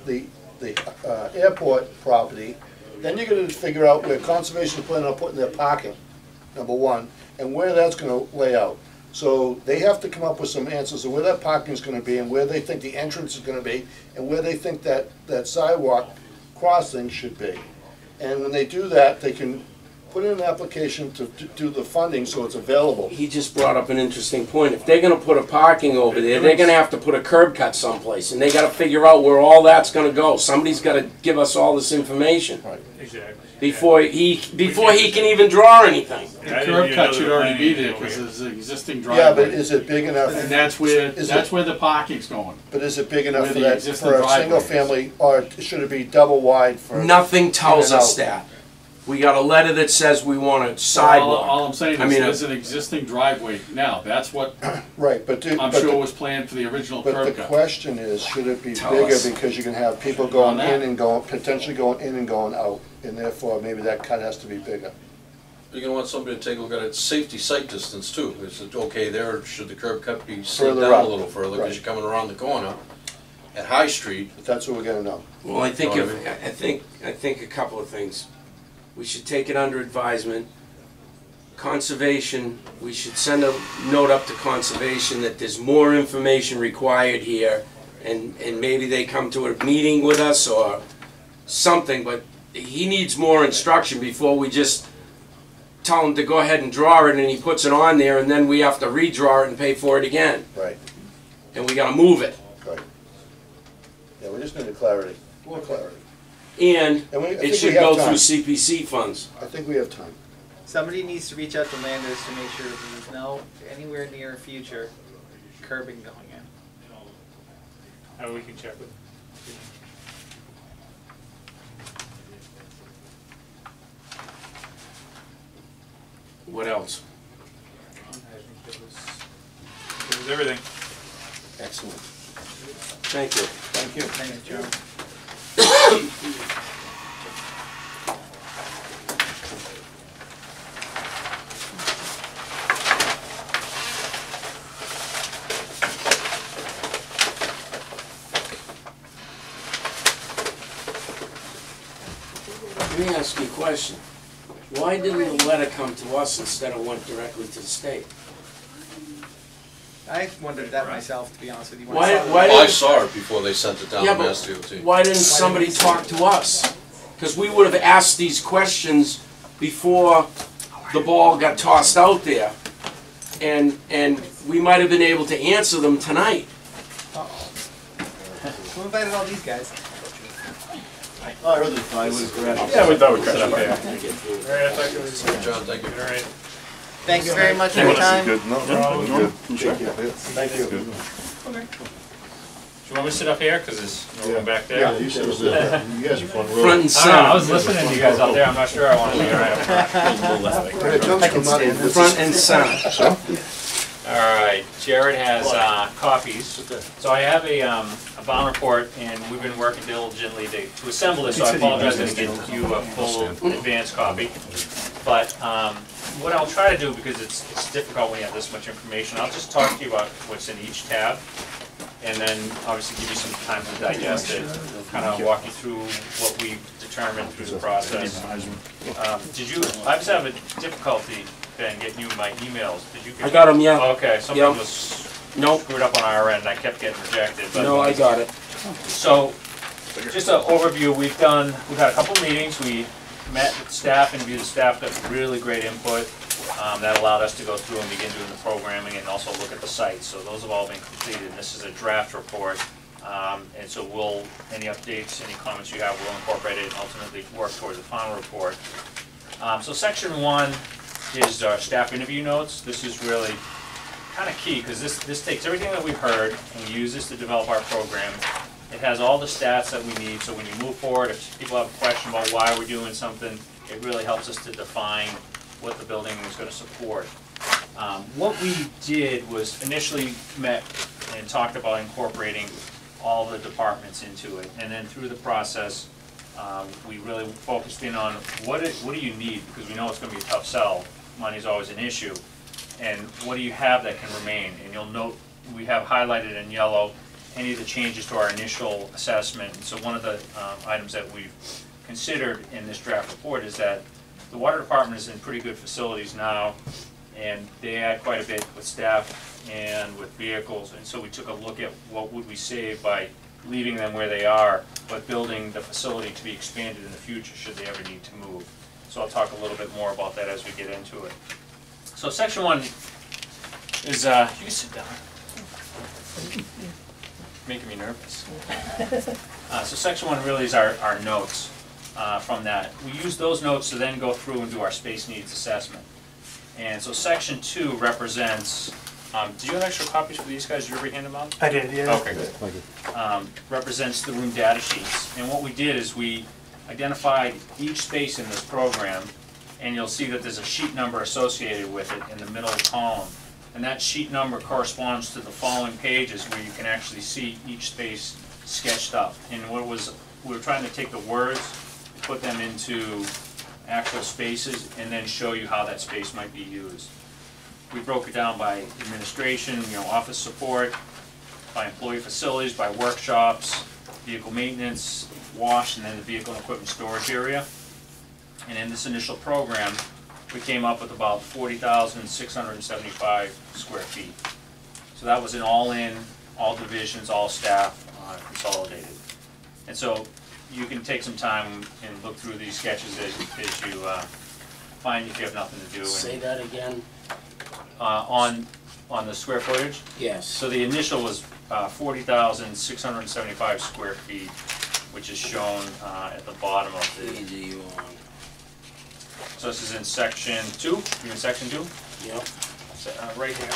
airport property, then you're gonna figure out where conservation is planning on putting their parking, number one, and where that's gonna lay out. So they have to come up with some answers of where that parking is gonna be, and where they think the entrance is gonna be, and where they think that sidewalk crossing should be. And when they do that, they can put in an application to do the funding so it's available. He just brought up an interesting point. If they're gonna put a parking over there, they're gonna have to put a curb cut someplace, and they gotta figure out where all that's gonna go. Somebody's gotta give us all this information Exactly. before he can even draw anything. The I didn't curb even cut know should there were already be any there, over because here. there's an existing Yeah, but driveway. is it big enough? And that's where Is it- the parking's going. But is it big enough Where for the that, existing for a driveway single is. family, or should it be double wide for? Nothing tells In and us out. that. We got a letter that says we want a All sidewalk. I'm saying I is mean, there's an existing driveway now. That's what Right, but I'm sure was planned for the original but the curb cut. question is, should it be Tell bigger, us. because you can have people going On that. in and going, potentially going in and going out, and therefore maybe that cut has to be bigger. You're gonna want somebody to take a look at its safety sight distance too. Is it okay there, should the curb cut be slid Further down up. a little further, Right. because you're coming around the corner at High Street? But that's what we're gonna know. Well, I think Know if, what I think a couple of things. We should take it under advisement. Conservation, we should send a note up to Conservation that there's more information required here, and maybe they come to a meeting with us or something, but he needs more instruction before we just tell him to go ahead and draw it, and he puts it on there, and then we have to redraw it and pay for it again, Right, and we gotta move it. right. Yeah, we just need clarity, more clarity. And And I it think should we have go through time. CPC funds. I think we have time. Somebody needs to reach out to Landers to make sure there's no, anywhere near future curbing going in. We can check with. What else? I think that was everything. Excellent. Thank you. Thank you. Thanks, Joe. Let me ask you a question. Why didn't the letter come to us instead of went directly to the state? I wondered that myself, to be honest with you. when Why- I saw the- why I saw it before they sent it down Yeah, to but Mass DOT. why didn't somebody talk to us? Because we would have asked these questions before the ball got tossed out there. And we might have been able to answer them tonight. Who invited all these guys? I heard the time was correct. Yeah, we thought we'd cut it up there. John, thank you. All right. Thank you very much for your time. Thank Thank you. Do you want me to sit up here? Because there's no room back there. Yeah, you said it was, you guys are fun road. Front and I don't know, I center. was listening to you guys out there. I'm not sure I want to be right up front. Front and center. All right, Jared has copies. So I have a bond report, and we've been working diligently to assemble this, so I apologize I didn't get you a full advance copy. But what I'll try to do, because it's difficult when you have this much information, I'll just talk to you about what's in each tab, and then obviously give you some time to digest it, kind of walk you through what we determined through the process. I was having difficulty, Ben, getting you my emails. Did you get? I got them, yeah. Okay, something Yep. was Nope. screwed up on our end, I kept getting rejected. But No, I got it. So, just an overview, we've had a couple meetings, we met with staff, interviewed the staff, got really great input. That allowed us to go through and begin doing the programming and also look at the sites. So those have all been completed. This is a draft report. And so any updates, any comments you have, we'll incorporate it and ultimately work towards the final report. So section 1 is our staff interview notes. This is really kind of key because this takes everything that we've heard and we use this to develop our program. It has all the stats that we need, so when you move forward, if people have a question about why we're doing something, it really helps us to define what the building is going to support. What we did was initially met and talked about incorporating all the departments into it, and then through the process, we really focused in on what do you need, because we know it's going to be a tough sell. Money's always an issue, and what do you have that can remain? And you'll note we have highlighted in yellow any of the changes to our initial assessment. And so one of the items that we've considered in this draft report is that the water department is in pretty good facilities now, and they add quite a bit with staff and with vehicles. And so we took a look at what would we save by leaving them where they are, but building the facility to be expanded in the future should they ever need to move. So I'll talk a little bit more about that as we get into it. So section 1 is, you can sit down. Making me nervous. So section 1 really is our notes from that. We use those notes to then go through and do our space needs assessment. And so section 2 represents, do you have extra copies for these guys? Did you ever hand them out? I did, yeah. Okay, good. Represents the room data sheets. And what we did is we identified each space in this program, and you'll see that there's a sheet number associated with it in the middle column. And that sheet number corresponds to the following pages where you can actually see each space sketched up. And we were trying to take the words, put them into actual spaces, and then show you how that space might be used. We broke it down by administration, office support, by employee facilities, by workshops, vehicle maintenance, wash, and then the vehicle and equipment storage area. And in this initial program, we came up with about 40,675 square feet. So that was an all-in, all divisions, all staff, consolidated. And so you can take some time and look through these sketches as fine if you have nothing to do. Say And, that again? on the square footage, Yes. so the initial was 40,675 square feet, which is shown at the bottom of the, Easy you on. so this is in section 2, you in section 2? Yep. So, right here.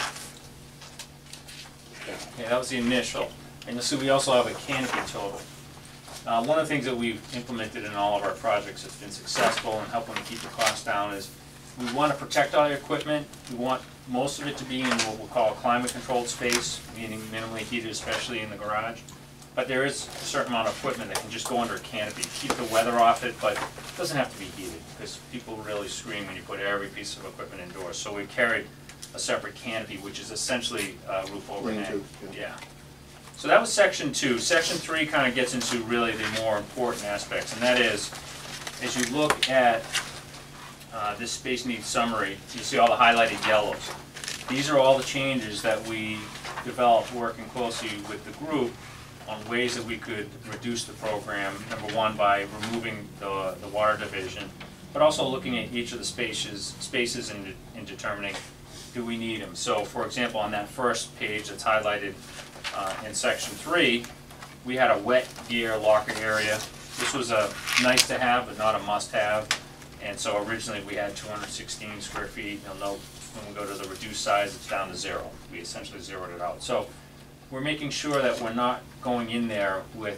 Yeah, that was the initial. And you'll see we also have a canopy total. One of the things that we've implemented in all of our projects that's been successful in helping to keep the cost down is we want to protect all your equipment. We want most of it to be in what we'll call a climate-controlled space, meaning minimally heated, especially in the garage. But there is a certain amount of equipment that can just go under a canopy, keep the weather off it, but it doesn't have to be heated, because people really scream when you put every piece of equipment indoors. So we carried a separate canopy, which is essentially roof overhang. Lean-to, Yeah. So that was section 2. Section 3 kind of gets into really the more important aspects, and that is, as you look at this space needs summary, you see all the highlighted yellows. These are all the changes that we developed working closely with the group on ways that we could reduce the program. Number one, by removing the water division, but also looking at each of the spaces and determining, do we need them? So for example, on that first page that's highlighted in section 3, we had a wet gear locker area. This was a nice to have, but not a must have. And so originally we had 216 square feet. You'll note when we go to the reduced size, it's down to 0. We essentially zeroed it out. So we're making sure that we're not going in there with,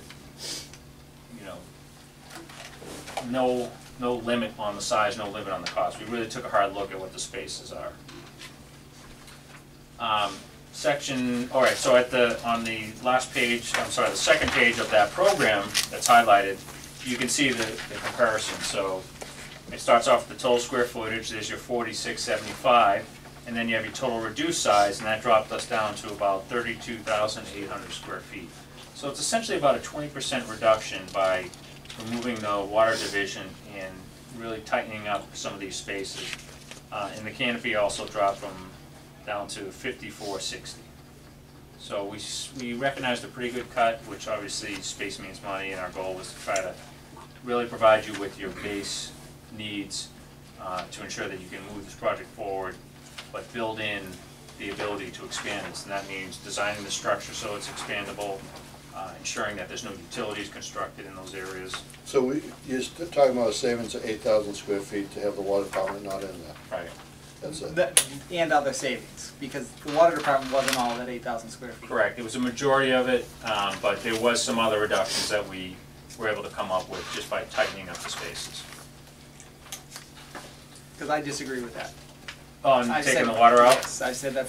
no limit on the size, no limit on the cost. We really took a hard look at what the spaces are. So on the last page, the second page of that program that's highlighted, you can see the comparison. So it starts off with the total square footage, there's your 4675, and then you have your total reduced size, and that dropped us down to about 32,800 square feet. So it's essentially about a 20% reduction by removing the water division and really tightening up some of these spaces. And the canopy also dropped down to 5460. So we recognized a pretty good cut, which obviously space means money, and our goal was to try to really provide you with your base needs to ensure that you can move this project forward, but build in the ability to expand this. And that means designing the structure so it's expandable, ensuring that there's no utilities constructed in those areas. So you're talking about a savings of 8,000 square feet to have the water department not in there. Right. That's it. And other savings, because the water department wasn't all of that 8,000 square feet. Correct. It was a majority of it, but there was some other reductions that we were able to come up with just by tightening up the spaces. Because I disagree with that. On I taking said- the water out? Yes, I said that